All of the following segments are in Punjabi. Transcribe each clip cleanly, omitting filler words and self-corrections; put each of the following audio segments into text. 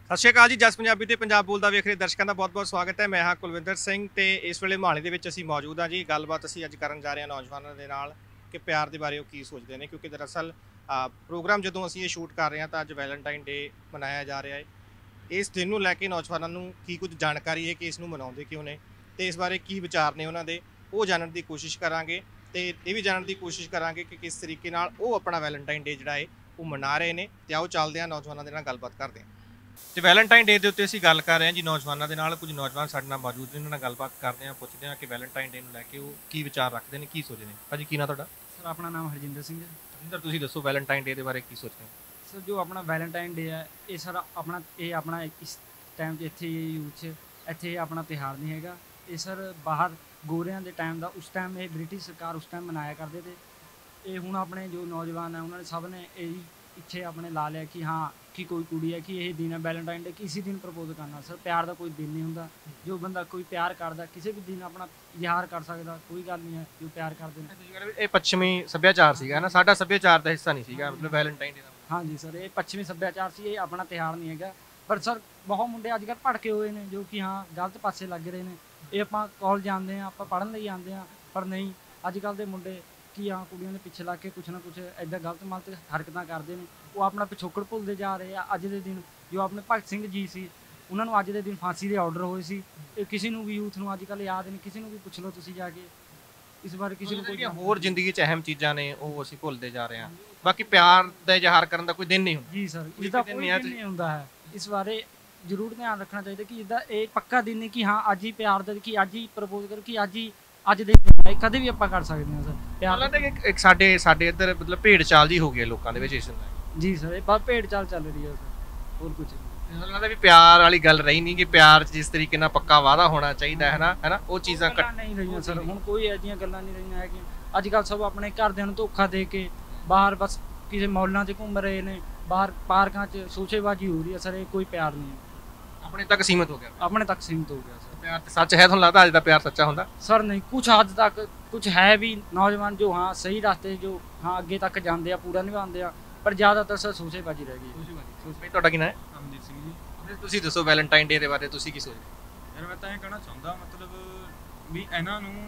ਸਤਿ ਸ਼੍ਰੀ ਅਕਾਲ ਜੀ। ਜਸ ਪੰਜਾਬੀ ਤੇ ਪੰਜਾਬ ਬੋਲਦਾ ਵੇਖ ਰਹੇ ਦਰਸ਼ਕਾਂ ਦਾ ਬਹੁਤ-ਬਹੁਤ ਸਵਾਗਤ ਹੈ। ਮੈਂ ਹਾਂ ਕੁਲਵਿੰਦਰ ਸਿੰਘ ਤੇ ਇਸ ਵੇਲੇ ਮੋਹਾਲੀ ਦੇ ਵਿੱਚ ਅਸੀਂ ਮੌਜੂਦ ਹਾਂ ਜੀ। ਗੱਲਬਾਤ ਅਸੀਂ ਅੱਜ ਕਰਨ ਜਾ ਰਹੇ ਹਾਂ ਨੌਜਵਾਨਾਂ ਦੇ ਨਾਲ ਕਿ ਪਿਆਰ ਦੇ ਬਾਰੇ ਉਹ ਕੀ ਸੋਚਦੇ ਨੇ, ਕਿਉਂਕਿ ਦਰਅਸਲ ਪ੍ਰੋਗਰਾਮ ਜਦੋਂ ਅਸੀਂ ਇਹ ਸ਼ੂਟ ਕਰ ਰਹੇ ਹਾਂ ਤਾਂ ਅੱਜ ਵੈਲੈਂਟਾਈਨ ਡੇ ਮਨਾਇਆ ਜਾ ਰਿਹਾ ਹੈ। ਇਸ ਦਿਨ ਨੂੰ ਲੈ ਕੇ ਨੌਜਵਾਨਾਂ ਨੂੰ ਕੀ ਕੁਝ ਜਾਣਕਾਰੀ ਹੈ ਕਿ ਇਸ ਨੂੰ ਮਨਾਉਂਦੇ ਕਿਉਂ ਨੇ ਤੇ ਇਸ ਬਾਰੇ ਕੀ ਵਿਚਾਰ ਨੇ ਉਹਨਾਂ ਦੇ, ਉਹ ਜਾਣਨ ਦੀ ਕੋਸ਼ਿਸ਼ ਕਰਾਂਗੇ ਤੇ ਇਹ ਵੀ ਜਾਣਨ ਦੀ ਕੋਸ਼ਿਸ਼ ਕਰਾਂਗੇ ਕਿ ਕਿਸ ਤਰੀਕੇ ਨਾਲ ਉਹ ਆਪਣਾ ਵੈਲੈਂਟਾਈਨ ਡੇ ਜਿਹੜਾ ਹੈ ਉਹ ਮਨਾ ਰਹੇ ਨੇ। ਤੇ ਆਓ ਚੱਲਦੇ ਹਾਂ ਨੌਜਵਾਨਾਂ ਦੇ ਨਾਲ ਗੱਲਬਾਤ ਕਰਦੇ ਹਾਂ। ਤੇ ਵੈਲੈਂਟਾਈਨ ਡੇ ਦੇ ਉੱਤੇ ਅਸੀਂ ਗੱਲ ਕਰ ਰਹੇ ਹਾਂ ਜੀ ਨੌਜਵਾਨਾਂ ਦੇ ਨਾਲ। ਕੁਝ ਨੌਜਵਾਨ ਸਾਡੇ ਨਾਲ ਮੌਜੂਦ ਨੇ, ਉਹਨਾਂ ਨਾਲ ਗੱਲਬਾਤ ਕਰਦੇ ਹਾਂ, ਪੁੱਛਦੇ ਹਾਂ ਕਿ ਵੈਲੈਂਟਾਈਨ ਡੇ ਨੂੰ ਲੈ ਕੇ ਉਹ ਕੀ ਵਿਚਾਰ ਰੱਖਦੇ ਨੇ, ਕੀ ਸੋਚਦੇ ਨੇ। ਭਾਜੀ ਕੀ ਨਾਂ ਤੁਹਾਡਾ? ਸਰ ਆਪਣਾ ਨਾਮ ਹਰਜਿੰਦਰ ਸਿੰਘ ਹੈ। ਹਰਜਿੰਦਰ, ਤੁਸੀਂ ਦੱਸੋ ਵੈਲੈਂਟਾਈਨ ਡੇ ਦੇ ਬਾਰੇ ਕੀ ਸੋਚਦੇ ਹੋ? ਸਰ ਜੋ ਆਪਣਾ ਵੈਲੈਂਟਾਈਨ ਡੇ ਹੈ ਇਹ ਸਰ ਆਪਣਾ ਇਸ ਟਾਈਮ 'ਚ ਇੱਥੇ ਯੂਥ 'ਚ ਇੱਥੇ ਆਪਣਾ ਤਿਉਹਾਰ ਨਹੀਂ ਹੈਗਾ। ਇਹ ਸਰ ਬਾਹਰ ਗੋਰਿਆਂ ਦੇ ਟਾਈਮ ਦਾ ਉਸ ਟਾਈਮ ਇਹ ਬ੍ਰਿਟਿਸ਼ ਸਰਕਾਰ ਉਸ ਟਾਈਮ ਮਨਾਇਆ ਕਰਦੇ ਤੇ ਇਹ ਹੁਣ ਆਪਣੇ ਜੋ ਨੌਜਵਾਨ ਹੈ ਉਹਨਾਂ ਨੇ ਸਭ ਨੇ ਇਹ ਇੱਥੇ ਆਪਣੇ ਲਾ ਲਿਆ ਕਿ ਹਾਂ ਕਿ ਕੋਈ ਕੁੜੀ ਹੈ ਕਿ ਇਹ ਦਿਨ ਹੈ ਵੈਲੈਂਟਾਈਨ ਡੇ, ਕਿਸੇ ਦਿਨ ਪ੍ਰਪੋਜ਼ ਕਰਨਾ। ਸਰ ਪਿਆਰ ਦਾ ਕੋਈ ਦਿਨ ਨਹੀਂ ਹੁੰਦਾ। ਜੋ ਬੰਦਾ ਕੋਈ ਪਿਆਰ ਕਰਦਾ ਕਿਸੇ ਵੀ ਦਿਨ ਆਪਣਾ ਇਜ਼ਹਾਰ ਕਰ ਸਕਦਾ, ਕੋਈ ਗੱਲ ਨਹੀਂ ਹੈ ਜੋ ਪਿਆਰ ਕਰਦੇ ਨੇ। ਇਹ ਪੱਛਮੀ ਸੱਭਿਆਚਾਰ ਸੀਗਾ ਨਾ, ਸਾਡਾ ਸੱਭਿਆਚਾਰ ਦਾ ਹਿੱਸਾ ਨਹੀਂ ਸੀਗਾ ਮਤਲਬ ਵੈਲੈਂਟਾਈਨ ਡੇ ਦਾ। ਹਾਂਜੀ ਸਰ ਇਹ ਪੱਛਮੀ ਸੱਭਿਆਚਾਰ ਸੀ, ਇਹ ਆਪਣਾ ਤਿਉਹਾਰ ਨਹੀਂ ਹੈਗਾ। ਪਰ ਸਰ ਬਹੁਤ ਮੁੰਡੇ ਅੱਜ ਕੱਲ੍ਹ ਭੜਕੇ ਹੋਏ ਨੇ ਜੋ ਕਿ ਹਾਂ ਗਲਤ ਪਾਸੇ ਲੱਗ ਰਹੇ ਨੇ। ਇਹ ਆਪਾਂ ਕਾਲਜ ਜਾਂਦੇ ਹਾਂ, ਆਪਾਂ ਪੜ੍ਹਨ ਲਈ ਜਾਂਦੇ ਹਾਂ, ਪਰ ਨਹੀਂ ਅੱਜ ਕੱਲ੍ਹ ਦੇ ਮੁੰਡੇ ਕਿ ਹਾਂ ਕੁੜੀਆਂ ਦੇ ਪਿੱਛੇ ਲੱਗ ਕੇ ਕੁਛ ਨਾ ਕੁਛ ਇੱਦਾਂ ਗਲਤ ਮਲਤ ਹਰਕਤਾਂ ਕਰਦੇ ਨੇ। ਉਹ ਆਪਣਾ ਪਿਛੋਕੜ ਭੁੱਲਦੇ ਜਾ ਰਹੇ ਆ। ਅੱਜ ਦੇ ਦਿਨ ਜੋ ਆਪਣੇ ਭਗਤ ਸਿੰਘ ਜੀ ਸੀ ਉਹਨਾਂ ਨੂੰ ਅੱਜ ਦੇ ਦਿਨ ਫਾਂਸੀ ਦੇ ਆਰਡਰ ਹੋਏ ਸੀ। ਇਹ ਕਿਸੇ ਨੂੰ ਵੀ ਯੂਥ ਨੂੰ ਅੱਜ ਕੱਲ੍ਹ ਯਾਦ ਨਹੀਂ, ਕਿਸੇ ਨੂੰ ਵੀ ਪੁੱਛ ਲਓ ਤੁਸੀਂ ਜਾ ਕੇ ਇਸ ਬਾਰੇ ਕਿਸੇ ਨੂੰ। ਕੋਈ ਹੋਰ ਜ਼ਿੰਦਗੀ 'ਚ ਅਹਿਮ ਚੀਜ਼ਾਂ ਨੇ ਉਹ ਅਸੀਂ ਭੁੱਲਦੇ ਜਾ ਰਹੇ ਹਾਂ। ਬਾਕੀ ਪਿਆਰ ਦਾ ਇਜ਼ਹਾਰ ਕਰਨ ਦਾ ਕੋਈ ਦਿਨ ਨਹੀਂ ਹੁੰਦਾ ਜੀ ਸਰ, ਇਸਦਾ ਕੋਈ ਦਿਨ ਨਹੀਂ ਹੁੰਦਾ ਹੈ। ਇਸ ਬਾਰੇ ਜ਼ਰੂਰ ਧਿਆਨ ਰੱਖਣਾ ਚਾਹੀਦਾ ਕਿ ਇਸਦਾ ਇਹ ਪੱਕਾ ਦਿਨ ਨਹੀਂ ਕਿ ਹਾਂ ਅੱਜ ਹੀ ਪਿਆਰ ਦਾ, ਕਿ ਅੱਜ ਹੀ ਪ੍ਰਪੋਜ਼ ਕਰੋ, ਕਿ ਅੱਜ ਦੇ ਕਦੇ ਵੀ ਆਪਾਂ ਕਰ ਸਕਦੇ ਹਾਂ। ਸਰ ਪਿਆਰ ਇੱਕ ਸਾਡੇ ਇੱਧਰ ਮਤਲਬ ਭੇਡ ਚਾਲ ਜੀ ਹੋ ਗਈ ਹੈ ਲੋਕਾਂ ਦੇ ਵਿੱਚ ਇਸ ਨੂੰ। ਜੀ ਸਰ ਇਹ ਬਸ ਭੇਡ ਚਾਲ ਚੱਲ ਰਹੀ ਹੈ ਸਰ, ਹੋਰ ਕੁਝ ਨਹੀਂ। ਉਹਨਾਂ ਦਾ ਵੀ ਪਿਆਰ ਵਾਲੀ ਗੱਲ ਰਹੀ ਨਹੀਂ ਕਿ ਪਿਆਰ 'ਚ ਜਿਸ ਤਰੀਕੇ ਨਾਲ ਪੱਕਾ ਵਾਅਦਾ ਹੋਣਾ ਚਾਹੀਦਾ ਹੈ ਨਾ ਉਹ ਚੀਜ਼ਾਂ ਨਹੀਂ ਰਹੀਆਂ ਸਰ। ਹੁਣ ਕੋਈ ਅਜਿਹੀਆਂ ਗੱਲਾਂ ਨਹੀਂ ਰਹੀਆਂ ਹੈਗੀਆਂ। ਅੱਜ ਕੱਲ੍ਹ ਸਭ ਆਪਣੇ ਘਰਦਿਆਂ ਨੂੰ ਧੋਖਾ ਦੇ ਕੇ ਬਾਹਰ ਬਸ ਕਿਸੇ ਮੌਲਾਂ 'ਚ ਘੁੰਮ ਰਹੇ ਨੇ, ਬਾਹਰ ਪਾਰਕਾਂ 'ਚ ਸ਼ੋਸ਼ੇਬਾਜ਼ੀ ਹੋ ਰਹੀ ਹੈ। ਸਰ ਇਹ ਕੋਈ ਪਿਆਰ ਨਹੀਂ ਹੈ, ਆਪਣੇ ਤੱਕ ਸੀਮਿਤ ਹੋ ਗਿਆ। ਆਪਣੇ ਤੱਕ ਸੀਮਿਤ ਹੋ ਗਿਆ ਸਰ। ਪਿਆਰ ਤੇ ਸੱਚ ਹੈ? ਤੁਹਾਨੂੰ ਲੱਗਦਾ ਅੱਜ ਦਾ ਪਿਆਰ ਸੱਚਾ ਹੁੰਦਾ? ਸਰ ਨਹੀਂ, ਕੁਛ ਹੱਦ ਤੱਕ ਕੁਛ ਹੈ ਵੀ ਨੌਜਵਾਨ ਜੋ ਹਾਂ ਸਹੀ ਰਸਤੇ ਜੋ ਹਾਂ ਅੱਗੇ ਤੱਕ ਜਾਂਦੇ ਆ, ਪੂਰਾ ਨਿਭਾਉਂਦੇ ਆ, ਪਰ ਜ਼ਿਆਦਾਤਰ ਸਰ ਸ਼ੋਸ਼ੇਬਾਜ਼ੀ ਰਹਿ ਗਈ। ਤੁਹਾਡਾ ਕੀ ਨਾਂ ਹੈ? ਅਮਨਦੀਪ ਸਿੰਘ ਜੀ। ਤੁਸੀਂ ਦੱਸੋ ਵੈਲੈਂਟਾਈਨ ਡੇ ਦੇ ਬਾਰੇ ਤੁਸੀਂ ਕੀ ਸੋਚਦੇ? ਯਾਰ ਮੈਂ ਤਾਂ ਇਹ ਕਹਿਣਾ ਚਾਹੁੰਦਾ ਮਤਲਬ ਵੀ ਇਹਨਾਂ ਨੂੰ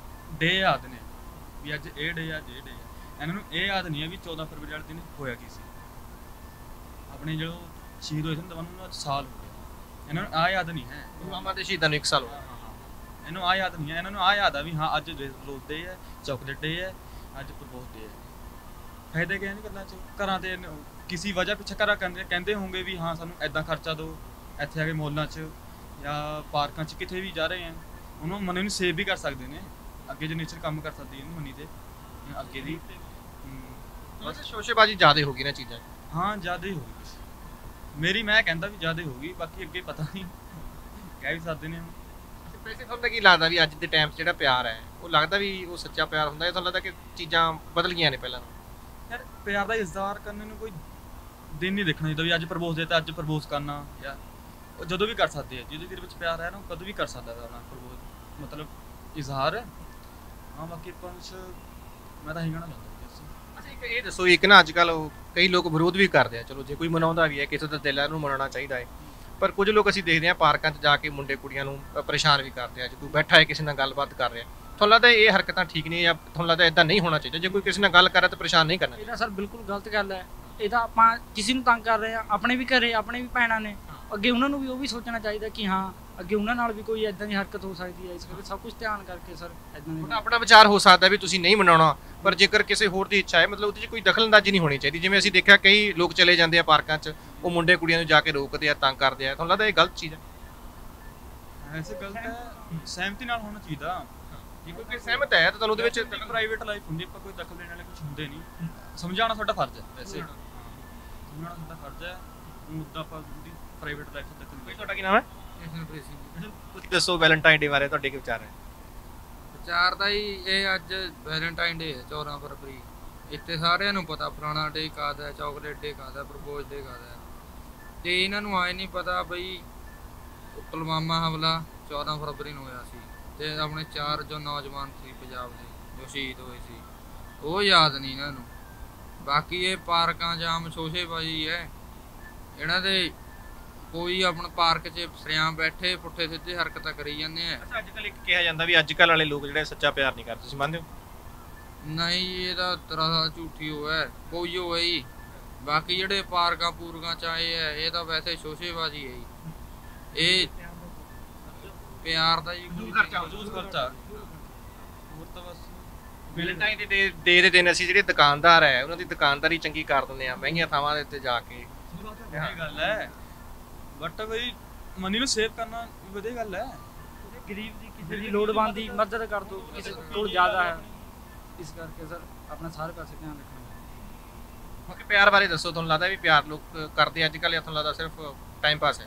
ਡੇ ਯਾਦ ਨੇ ਵੀ ਅੱਜ ਇਹ ਡੇ ਆ। ਇਹਨਾਂ ਨੂੰ ਇਹ ਯਾਦ ਨਹੀਂ ਹੈ ਵੀ 14 ਫਰਵਰੀ ਵਾਲੇ ਦਿਨ ਹੋਇਆ ਕੀ ਸੀ। ਆਪਣੇ ਜਦੋਂ ਸ਼ਹੀਦ ਹੋਏ ਸਨ ਉਹਨਾਂ ਨੂੰ ਸਾਲ ਹੋ ਗਿਆ। ਇਹਨਾਂ ਨੂੰ ਆ ਯਾਦ ਨਹੀਂ ਹੈ ਪੁਲਵਾਮਾ ਦੇ ਸ਼ਹੀਦਾਂ ਨੂੰ 1 ਸਾਲ ਹੋ ਗਿਆ। ਇਹਨੂੰ ਆ ਯਾਦ ਨਹੀਂ ਹੈ। ਇਹਨਾਂ ਨੂੰ ਆ ਯਾਦ ਆ ਵੀ ਹਾਂ ਅੱਜ ਰੋਜ਼ ਡੇ ਹੈ, ਚਾਕਲੇਟ ਡੇ ਹੈ, ਅੱਜ ਪ੍ਰਪੋਜ਼ ਡੇ ਹੈ। ਫਾਇਦੇ ਕਿਹ ਨਹੀਂ ਗੱਲਾਂ 'ਚ ਘਰਾਂ ਤੇ ਕਿਸੇ ਵਜ੍ਹਾ ਪਿੱਛੇ ਘਰਾਂ ਕਹਿੰਦੇ ਹੋਣਗੇ ਵੀ ਹਾਂ ਸਾਨੂੰ ਐਦਾਂ ਖਰਚਾ ਦਿਓ, ਇੱਥੇ ਆ ਕੇ ਮੌਲਾਂ 'ਚ ਜਾਂ ਪਾਰਕਾਂ 'ਚ ਕਿਤੇ ਵੀ ਜਾ ਰਹੇ ਆ ਉਹਨੂੰ ਮਨੀ ਨੂੰ ਸੇਵ ਵੀ ਕਰ ਸਕਦੇ ਨੇ। ਅੱਗੇ ਜਨਰੇਸ਼ਨ ਕੰਮ ਕਰ ਸਕਦੀ ਹੈ ਮਨੀ ਤੇ ਅੱਗੇ ਦੀ। ਬਸ ਸ਼ੋਸ਼ੇਬਾਜ਼ੀ ਜ਼ਿਆਦਾ ਹੋ ਗਈ ਨਾ ਚੀਜ਼ਾਂ। ਹਾਂ ਜ਼ਿਆਦਾ ਹੀ ਹੋ ਗਈ ਮੇਰੀ, ਮੈਂ ਕਹਿੰਦਾ ਵੀ ਜ਼ਿਆਦਾ ਹੋ ਗਈ, ਬਾਕੀ ਅੱਗੇ ਪਤਾ ਨਹੀਂ ਕਹਿ ਵੀ ਸਕਦੇ ਨੇ। ਵੈਸੇ ਤੁਹਾਨੂੰ ਕੀ ਲੱਗਦਾ ਵੀ ਅੱਜ ਦੇ ਟਾਈਮ 'ਚ ਜਿਹੜਾ ਪਿਆਰ ਹੈ ਉਹ ਲੱਗਦਾ ਵੀ ਉਹ ਸੱਚਾ ਪਿਆਰ ਹੁੰਦਾ ਹੈ? ਤੁਹਾਨੂੰ ਲੱਗਦਾ ਕਿ ਚੀਜ਼ਾਂ ਬਦਲ ਗਈਆਂ ਨੇ ਪਹਿਲਾਂ ਨਾਲੋਂ? ਯਾਰ ਪਿਆਰ ਦਾ ਇਜ਼ਹਾਰ ਕਰਨ ਨੂੰ ਕੋਈ ਦਿਨ ਨਹੀਂ ਦੇਖਣਾ ਚਾਹੀਦਾ ਵੀ ਅੱਜ ਪ੍ਰਪੋਜ਼ ਦੇ ਤਾਂ ਅੱਜ ਪ੍ਰਪੋਜ਼ ਕਰਨਾ, ਜਾਂ ਉਹ ਜਦੋਂ ਵੀ ਕਰ ਸਕਦੇ ਆ। ਜਿਹਦੇ ਦਿਲ ਵਿੱਚ ਪਿਆਰ ਹੈ ਨਾ ਉਹ ਕਦੋਂ ਵੀ ਕਰ ਸਕਦਾ ਆਪਣਾ ਪ੍ਰਪੋਜ਼ ਮਤਲਬ ਇਜ਼ਹਾਰ। ਹਾਂ ਬਾਕੀ ਆਪਾਂ ਮੈਂ ਤਾਂ ਇਹੀ ਕਹਿਣਾ ਚਾਹੁੰਦਾ। ਅੱਛਾ ਇੱਕ ਇਹ ਦੱਸੋ, ਇੱਕ ਨਾ ਅੱਜ ਕੱਲ੍ਹ ਕਈ ਲੋਕ ਵਿਰੋਧ ਵੀ ਕਰਦੇ ਆ, ਚਲੋ ਜੇ ਕੋਈ ਮਨਾਉਂਦਾ ਵੀ ਹੈ ਕਿਸੇ ਦਾ ਦਿਲ ਹੈ ਉਹਨੂੰ ਮਨਾਉਣਾ ਚਾਹੀਦਾ ਹੈ, ਪਰ ਕੁਝ ਲੋਕ ਅਸੀਂ ਦੇਖਦੇ ਹਾਂ ਪਾਰਕਾਂ 'ਚ ਜਾ ਕੇ ਮੁੰਡੇ ਕੁੜੀਆਂ ਨੂੰ ਪਰੇਸ਼ਾਨ ਵੀ ਕਰਦੇ ਆ। ਜੇ ਕੋਈ ਬੈਠਾ ਹੈ ਕਿਸੇ ਨਾਲ ਗੱਲਬਾਤ ਕਰ ਰਿਹਾ, ਤੁਹਾਨੂੰ ਲੱਗਦਾ ਇਹ ਹਰਕਤਾਂ ਠੀਕ ਨਹੀਂ ਜਾਂ ਤੁਹਾਨੂੰ ਲੱਗਦਾ ਇੱਦਾਂ ਨਹੀਂ ਹੋਣਾ ਚਾਹੀਦਾ? ਜੇ ਕੋਈ ਕਿਸੇ ਨਾਲ ਗੱਲ ਕਰ ਰਿਹਾ ਤਾਂ ਪਰੇਸ਼ਾਨ ਨਹੀਂ ਕਰਨਾ? ਇਹਦਾ ਸਰ ਬਿਲਕੁਲ ਗਲਤ ਗੱਲ ਹੈ। ਇਹ ਤਾਂ ਆਪਾਂ ਕਿਸੇ ਨੂੰ ਤੰਗ ਕਰ ਰਹੇ ਆ, ਆਪਣੇ ਵੀ ਘਰੇ ਆਪਣੇ ਵੀ ਭੈਣਾਂ ਨੇ, ਅੱਗੇ ਉਹਨਾਂ ਨੂੰ ਵੀ ਉਹ ਵੀ ਸੋਚਣਾ ਚਾਹੀਦਾ ਕਿ ਹਾਂ ਅੱਗੇ ਉਹਨਾਂ ਨਾਲ ਵੀ ਕੋਈ ਇੱਦਾਂ ਦੀ ਹਰਕਤ ਹੋ ਸਕਦੀ ਹੈ। ਇਸ ਕਰਕੇ ਸਭ ਕੁਝ ਧਿਆਨ ਕਰਕੇ ਸਰ ਇੱਦਾਂ ਦੀ ਆਪਣਾ ਵਿਚਾਰ ਹੋ ਸਕਦਾ ਵੀ ਤੁਸੀਂ ਨਹੀਂ ਮਨਾਉਣਾ, ਪਰ ਜੇਕਰ ਕਿਸੇ ਹੋਰ ਦੀ ਇੱਛਾ ਹੈ ਮਤਲਬ ਉਹਦੇ 'ਚ ਕੋਈ ਦਖਲਅੰਦਾਜ਼ੀ ਨਹੀਂ ਹੋਣੀ ਚਾਹੀਦੀ। ਜਿਵੇਂ ਅਸੀਂ ਦੇਖਿਆ ਕਈ ਲੋਕ ਚਲੇ ਜਾਂਦੇ ਆ ਪਾਰਕਾਂ 'ਚ, ਉਹ ਮੁੰਡੇ ਕੁੜੀਆਂ ਨੂੰ ਜਾ ਕੇ ਰੋਕਦੇ ਆ, ਤੰਗ ਕਰਦੇ ਆ। ਤੁਹਾਨੂੰ ਲੱਗਦਾ ਇਹ ਗਲਤ ਚੀਜ਼ ਹੈ? ਐਸੇ ਗਲਤ ਹੈ, ਸਹਿਮਤੀ ਨਾਲ ਹੋਣਾ ਚਾਹੀਦਾ। ਜੇ ਕੋਈ ਸਹਿਮਤ ਹੈ ਤਾਂ ਤੁਹਾਨੂੰ ਉਹਦੇ ਵਿੱਚ ਪ੍ਰਾਈਵੇਟ ਲਾਈਫ ਹੁੰਦੀ, ਆਪਾਂ ਕੋਈ ਦਖਲ ਦੇਣ ਵਾਲੇ ਕੁਝ ਹੁੰਦੇ ਨਹੀਂ। ਸਮਝਾਉਣਾ ਸਾਡਾ ਫਰਜ਼ ਹੈ, ਵੈਸੇ ਸਮਝਾਉਣਾ ਸਾਡਾ ਫਰਜ਼ ਹੈ। ਮੁੱਦਾ ਆਪਾਂ ਪ੍ਰਾਈਵੇਟ ਲਾਈਫ ਤੱਕ ਨਹੀਂ। ਤੁਹਾਡਾ ਕੀ ਨਾਮ ਹੈ? ਤੁਸੀਂ ਦੱਸੋ ਵੈਲੈਂਟਾਈਨ ਡੇ ਬਾਰੇ ਤੁਹਾਡੇ ਕੀ ਵਿਚਾਰ ਹੈ? ਵਿਚਾਰ ਦਾ ਹੀ ਇਹ ਅੱਜ ਵੈਲੈਂਟਾਈਨ ਡੇ ਹੈ 14 ਫਰਵਰੀ। ਇੱਥੇ ਸਾਰਿਆਂ ਨੂੰ ਪਤਾ ਫਲਾਣਾ ਡੇ ਕਾਹਦਾ ਹੈ, ਚਾਕਲੇਟ ਡੇ ਕਾਹਦਾ, ਪ੍ਰਪੋਜ਼ ਡੇ ਕਾਹਦਾ। ਤੇ ਇਹਨਾਂ ਨੂੰ ਆਏ ਨਹੀਂ ਪਤਾ ਬਈ ਪੁਲਵਾਮਾ ਹਮਲਾ 14 ਫਰਵਰੀ ਨੂੰ ਹੋਇਆ ਸੀ ਤੇ ਆਪਣੇ 4 ਜੋ ਨੌਜਵਾਨ ਸੀ ਪੰਜਾਬ ਦੇ ਜੋ ਸ਼ਹੀਦ ਹੋਏ ਸੀ ਉਹ ਯਾਦ ਨਹੀਂ ਇਹਨਾਂ ਨੂੰ। ਬਾਕੀ ਇਹ ਪਾਰਕਾਂ ਜਾਮ ਸ਼ੋਸ਼ੇਬਾਜ਼ੀ ਹੈ ਇਹਨਾਂ ਦੇ ਕੋਈ ਆਪਣਾ ਪਾਰਕ 'ਚ ਸਰਿਆਂ ਬੈਠੇ ਪੁੱਠੇ ਸਿੱਧੇ ਹਰਕਤਾਂ ਕਰੀ ਜਾਂਦੇ ਆ। ਅੱਛਾ, ਅੱਜ ਕੱਲ ਇੱਕ ਕਿਹਾ ਜਾਂਦਾ ਵੀ ਅੱਜ ਕੱਲ ਵਾਲੇ ਲੋਕ ਜਿਹੜੇ ਸੱਚਾ ਪਿਆਰ ਨਹੀਂ ਕਰਦੇ, ਤੁਸੀਂ ਮੰਨਦੇ ਹੋ? ਨਹੀਂ, ਇਹ ਤਾਂ ਤਰ੍ਹਾਂ ਝੂਠੀ ਹੋਇਆ ਕੋਈ ਹੋਇਆ ਜੀ। ਬਾਕੀ ਜਿਹੜੇ ਪਾਰਕਾਂ ਪੂਰਕਾਂ 'ਚ ਆਏ ਆ ਇਹ ਤਾਂ ਵੈਸੇ ਸ਼ੋਸ਼ੇਬਾਜ਼ੀ ਹੈ ਜੀ। ਇਹ ਪਿਆਰ ਦਾ ਜੀ ਫਜ਼ੂਲ ਖਰਚਾ ਹੋਰ ਤਾਂ ਬਸ ਵੈਲੈਂਟਾਈਨ ਦੇ ਦੇ ਦਿਨ ਅਸੀਂ ਜਿਹੜੇ ਦੁਕਾਨਦਾਰ ਹੈ ਉਹਨਾਂ ਦੀ ਦੁਕਾਨਦਾਰੀ ਚੰਗੀ ਕਰ ਦਿੰਦੇ ਆ ਮਹਿੰਗੀਆਂ ਥਾਵਾਂ ਦੇ ਉੱਤੇ ਜਾ ਕੇ। ਇਹ ਗੱਲ ਹੈ, ਬਟ ਬਈ ਮਨੀ ਨੂੰ ਸੇਵ ਕਰਨਾ ਵਧੀਆ ਗੱਲ ਹੈ। ਗਰੀਬ ਦੀ ਕਿਸੇ ਦੀ ਲੋੜਵੰਦ ਦੀ ਮਦਦ ਕਰ ਦੋ, ਕਿਸੇ ਕੋਲ ਜ਼ਿਆਦਾ ਹੈ, ਇਸ ਕਰਕੇ ਸਰ ਆਪਣਾ ਸਾਰੇ ਪਾਸੇ ਧਿਆਨ ਰੱਖਣਾ। ਬਾਕੀ ਪਿਆਰ ਬਾਰੇ ਦੱਸੋ, ਤੁਹਾਨੂੰ ਲੱਗਦਾ ਵੀ ਪਿਆਰ ਲੋਕ ਕਰਦੇ ਅੱਜ ਕੱਲ੍ਹ ਜਾਂ ਤੁਹਾਨੂੰ ਲੱਗਦਾ ਸਿਰਫ ਟਾਈਮ ਪਾਸ ਹੈ?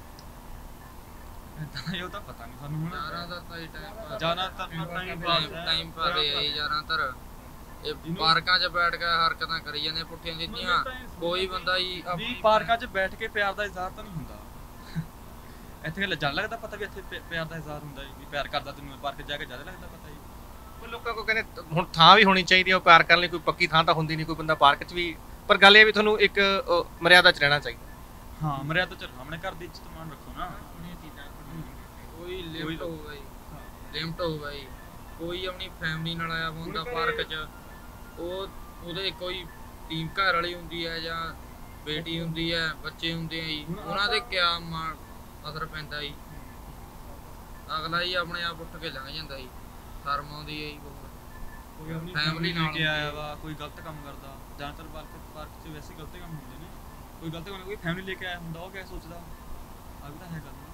ਏਦਾਂ ਇਹ ਤਾਂ ਪਤਾ ਨਹੀਂ ਸਾਨੂੰ ਹੁਣ। ਜ਼ਿਆਦਾਤਰ ਤਾਂ ਇਹ ਟਾਈਮ ਜ਼ਿਆਦਾਤਰ ਟਾਈਮ ਪਾਦੇ ਆ ਜੀ ਜ਼ਿਆਦਾਤਰ। ਇਹ ਪਾਰਕਾਂ 'ਚ ਬੈਠ ਕੇ ਹਰਕਤਾਂ ਕਰੀ ਜਾਂਦੇ ਪੁੱਠੀਆਂ ਸਿੱਧੀਆਂ। ਕੋਈ ਬੰਦਾ ਜੀ ਵੀ ਪਾਰਕਾਂ 'ਚ ਬੈਠ ਕੇ ਪਿਆਰ ਦਾ ਇਜ਼ਹਾਰ ਤਾਂ ਨਹੀਂ ਹੁੰਦਾ। ਇੱਥੇ ਲੱਜਣ ਲੱਗਦਾ ਪਤਾ ਵੀ ਇੱਥੇ ਪਿਆਰ ਦਾ ਇਜ਼ਹਾਰ ਹੁੰਦਾ ਜੀ, ਵੀ ਪਿਆਰ ਕਰਦਾ ਤੈਨੂੰ ਪਾਰਕ ਜਾ ਕੇ ਜ਼ਿਆਦਾ ਲੱਗਦਾ ਪਤਾ ਜੀ। ਕੋਈ ਲੋਕਾਂ ਕੋ ਕਹਿੰਦੇ ਹੁਣ ਥਾਂ ਵੀ ਹੋਣੀ ਚਾਹੀਦੀ ਹੈ ਉਹ ਪਿਆਰ ਕਰਨ ਲਈ, ਕੋਈ ਪੱਕੀ ਥਾਂ ਤਾਂ ਹੁੰਦੀ ਨਹੀਂ, ਕੋਈ ਬੰਦਾ ਪਾਰਕ 'ਚ ਵੀ, ਪਰ ਗੱਲ ਇਹ ਵੀ ਤੁਹਾਨੂੰ ਇੱਕ ਮਰਿਆਦਾ 'ਚ ਰਹਿਣਾ ਚਾਹੀਦਾ। ਹਾਂ, ਮਰਿਆਦਾ 'ਚ ਆਪਣੇ ਘਰ ਦੀ ਇੱਜ਼ਤ ਮਾਣ ਰੱਖੋ ਨਾ। ਕੋਈ ਲਿਮਟ ਹੋਵੇ ਜੀ, ਲਿਮਟ ਹੋਵੇ ਜੀ। ਕੋਈ ਆਪਣੀ ਫੈਮਿਲੀ ਨਾਲ ਆਇਆ ਹੁੰਦਾ ਪਾਰਕ 'ਚ, ਉਹਦੇ ਕੋਈ ਟੀਮ ਘਰ ਵਾਲੀ ਹੁੰਦੀ ਹੈ ਜਾਂ ਬੇਟੀ ਹੁੰਦੀ ਹੈ, ਬੱਚੇ ਹੁੰਦੇ ਆ ਜੀ, ਉਹਨਾਂ ਦੇ ਕਿਆ ਅਸਰ ਪੈਂਦਾ ਜੀ। ਅਗਲਾ ਜੀ ਆਪਣੇ ਆਪ ਉੱਠ ਕੇ ਲੰਘ ਜਾਂਦਾ ਜੀ, ਸ਼ਰਮ ਆਉਂਦੀ ਹੈ ਜੀ ਬਹੁਤ। ਕੋਈ ਆਪਣੀ ਫੈਮਿਲੀ ਨਾਲ ਕੇ ਆਇਆ ਵਾ, ਕੋਈ ਗਲਤ ਕੰਮ ਕਰਦਾ, ਜ਼ਿਆਦਾਤਰ ਪਾਰਕ 'ਚ ਵੈਸੇ ਗਲਤ ਕੰਮ ਹੁੰਦੇ ਨੇ। ਕੋਈ ਗਲਤ ਕੰਮ, ਕੋਈ ਫੈਮਿਲੀ ਲੈ ਕੇ ਆਇਆ ਹੁੰਦਾ, ਉਹ ਕਿਆ ਸੋਚਦਾ, ਆ ਵੀ ਤਾਂ ਹੈ ਗੱਲ।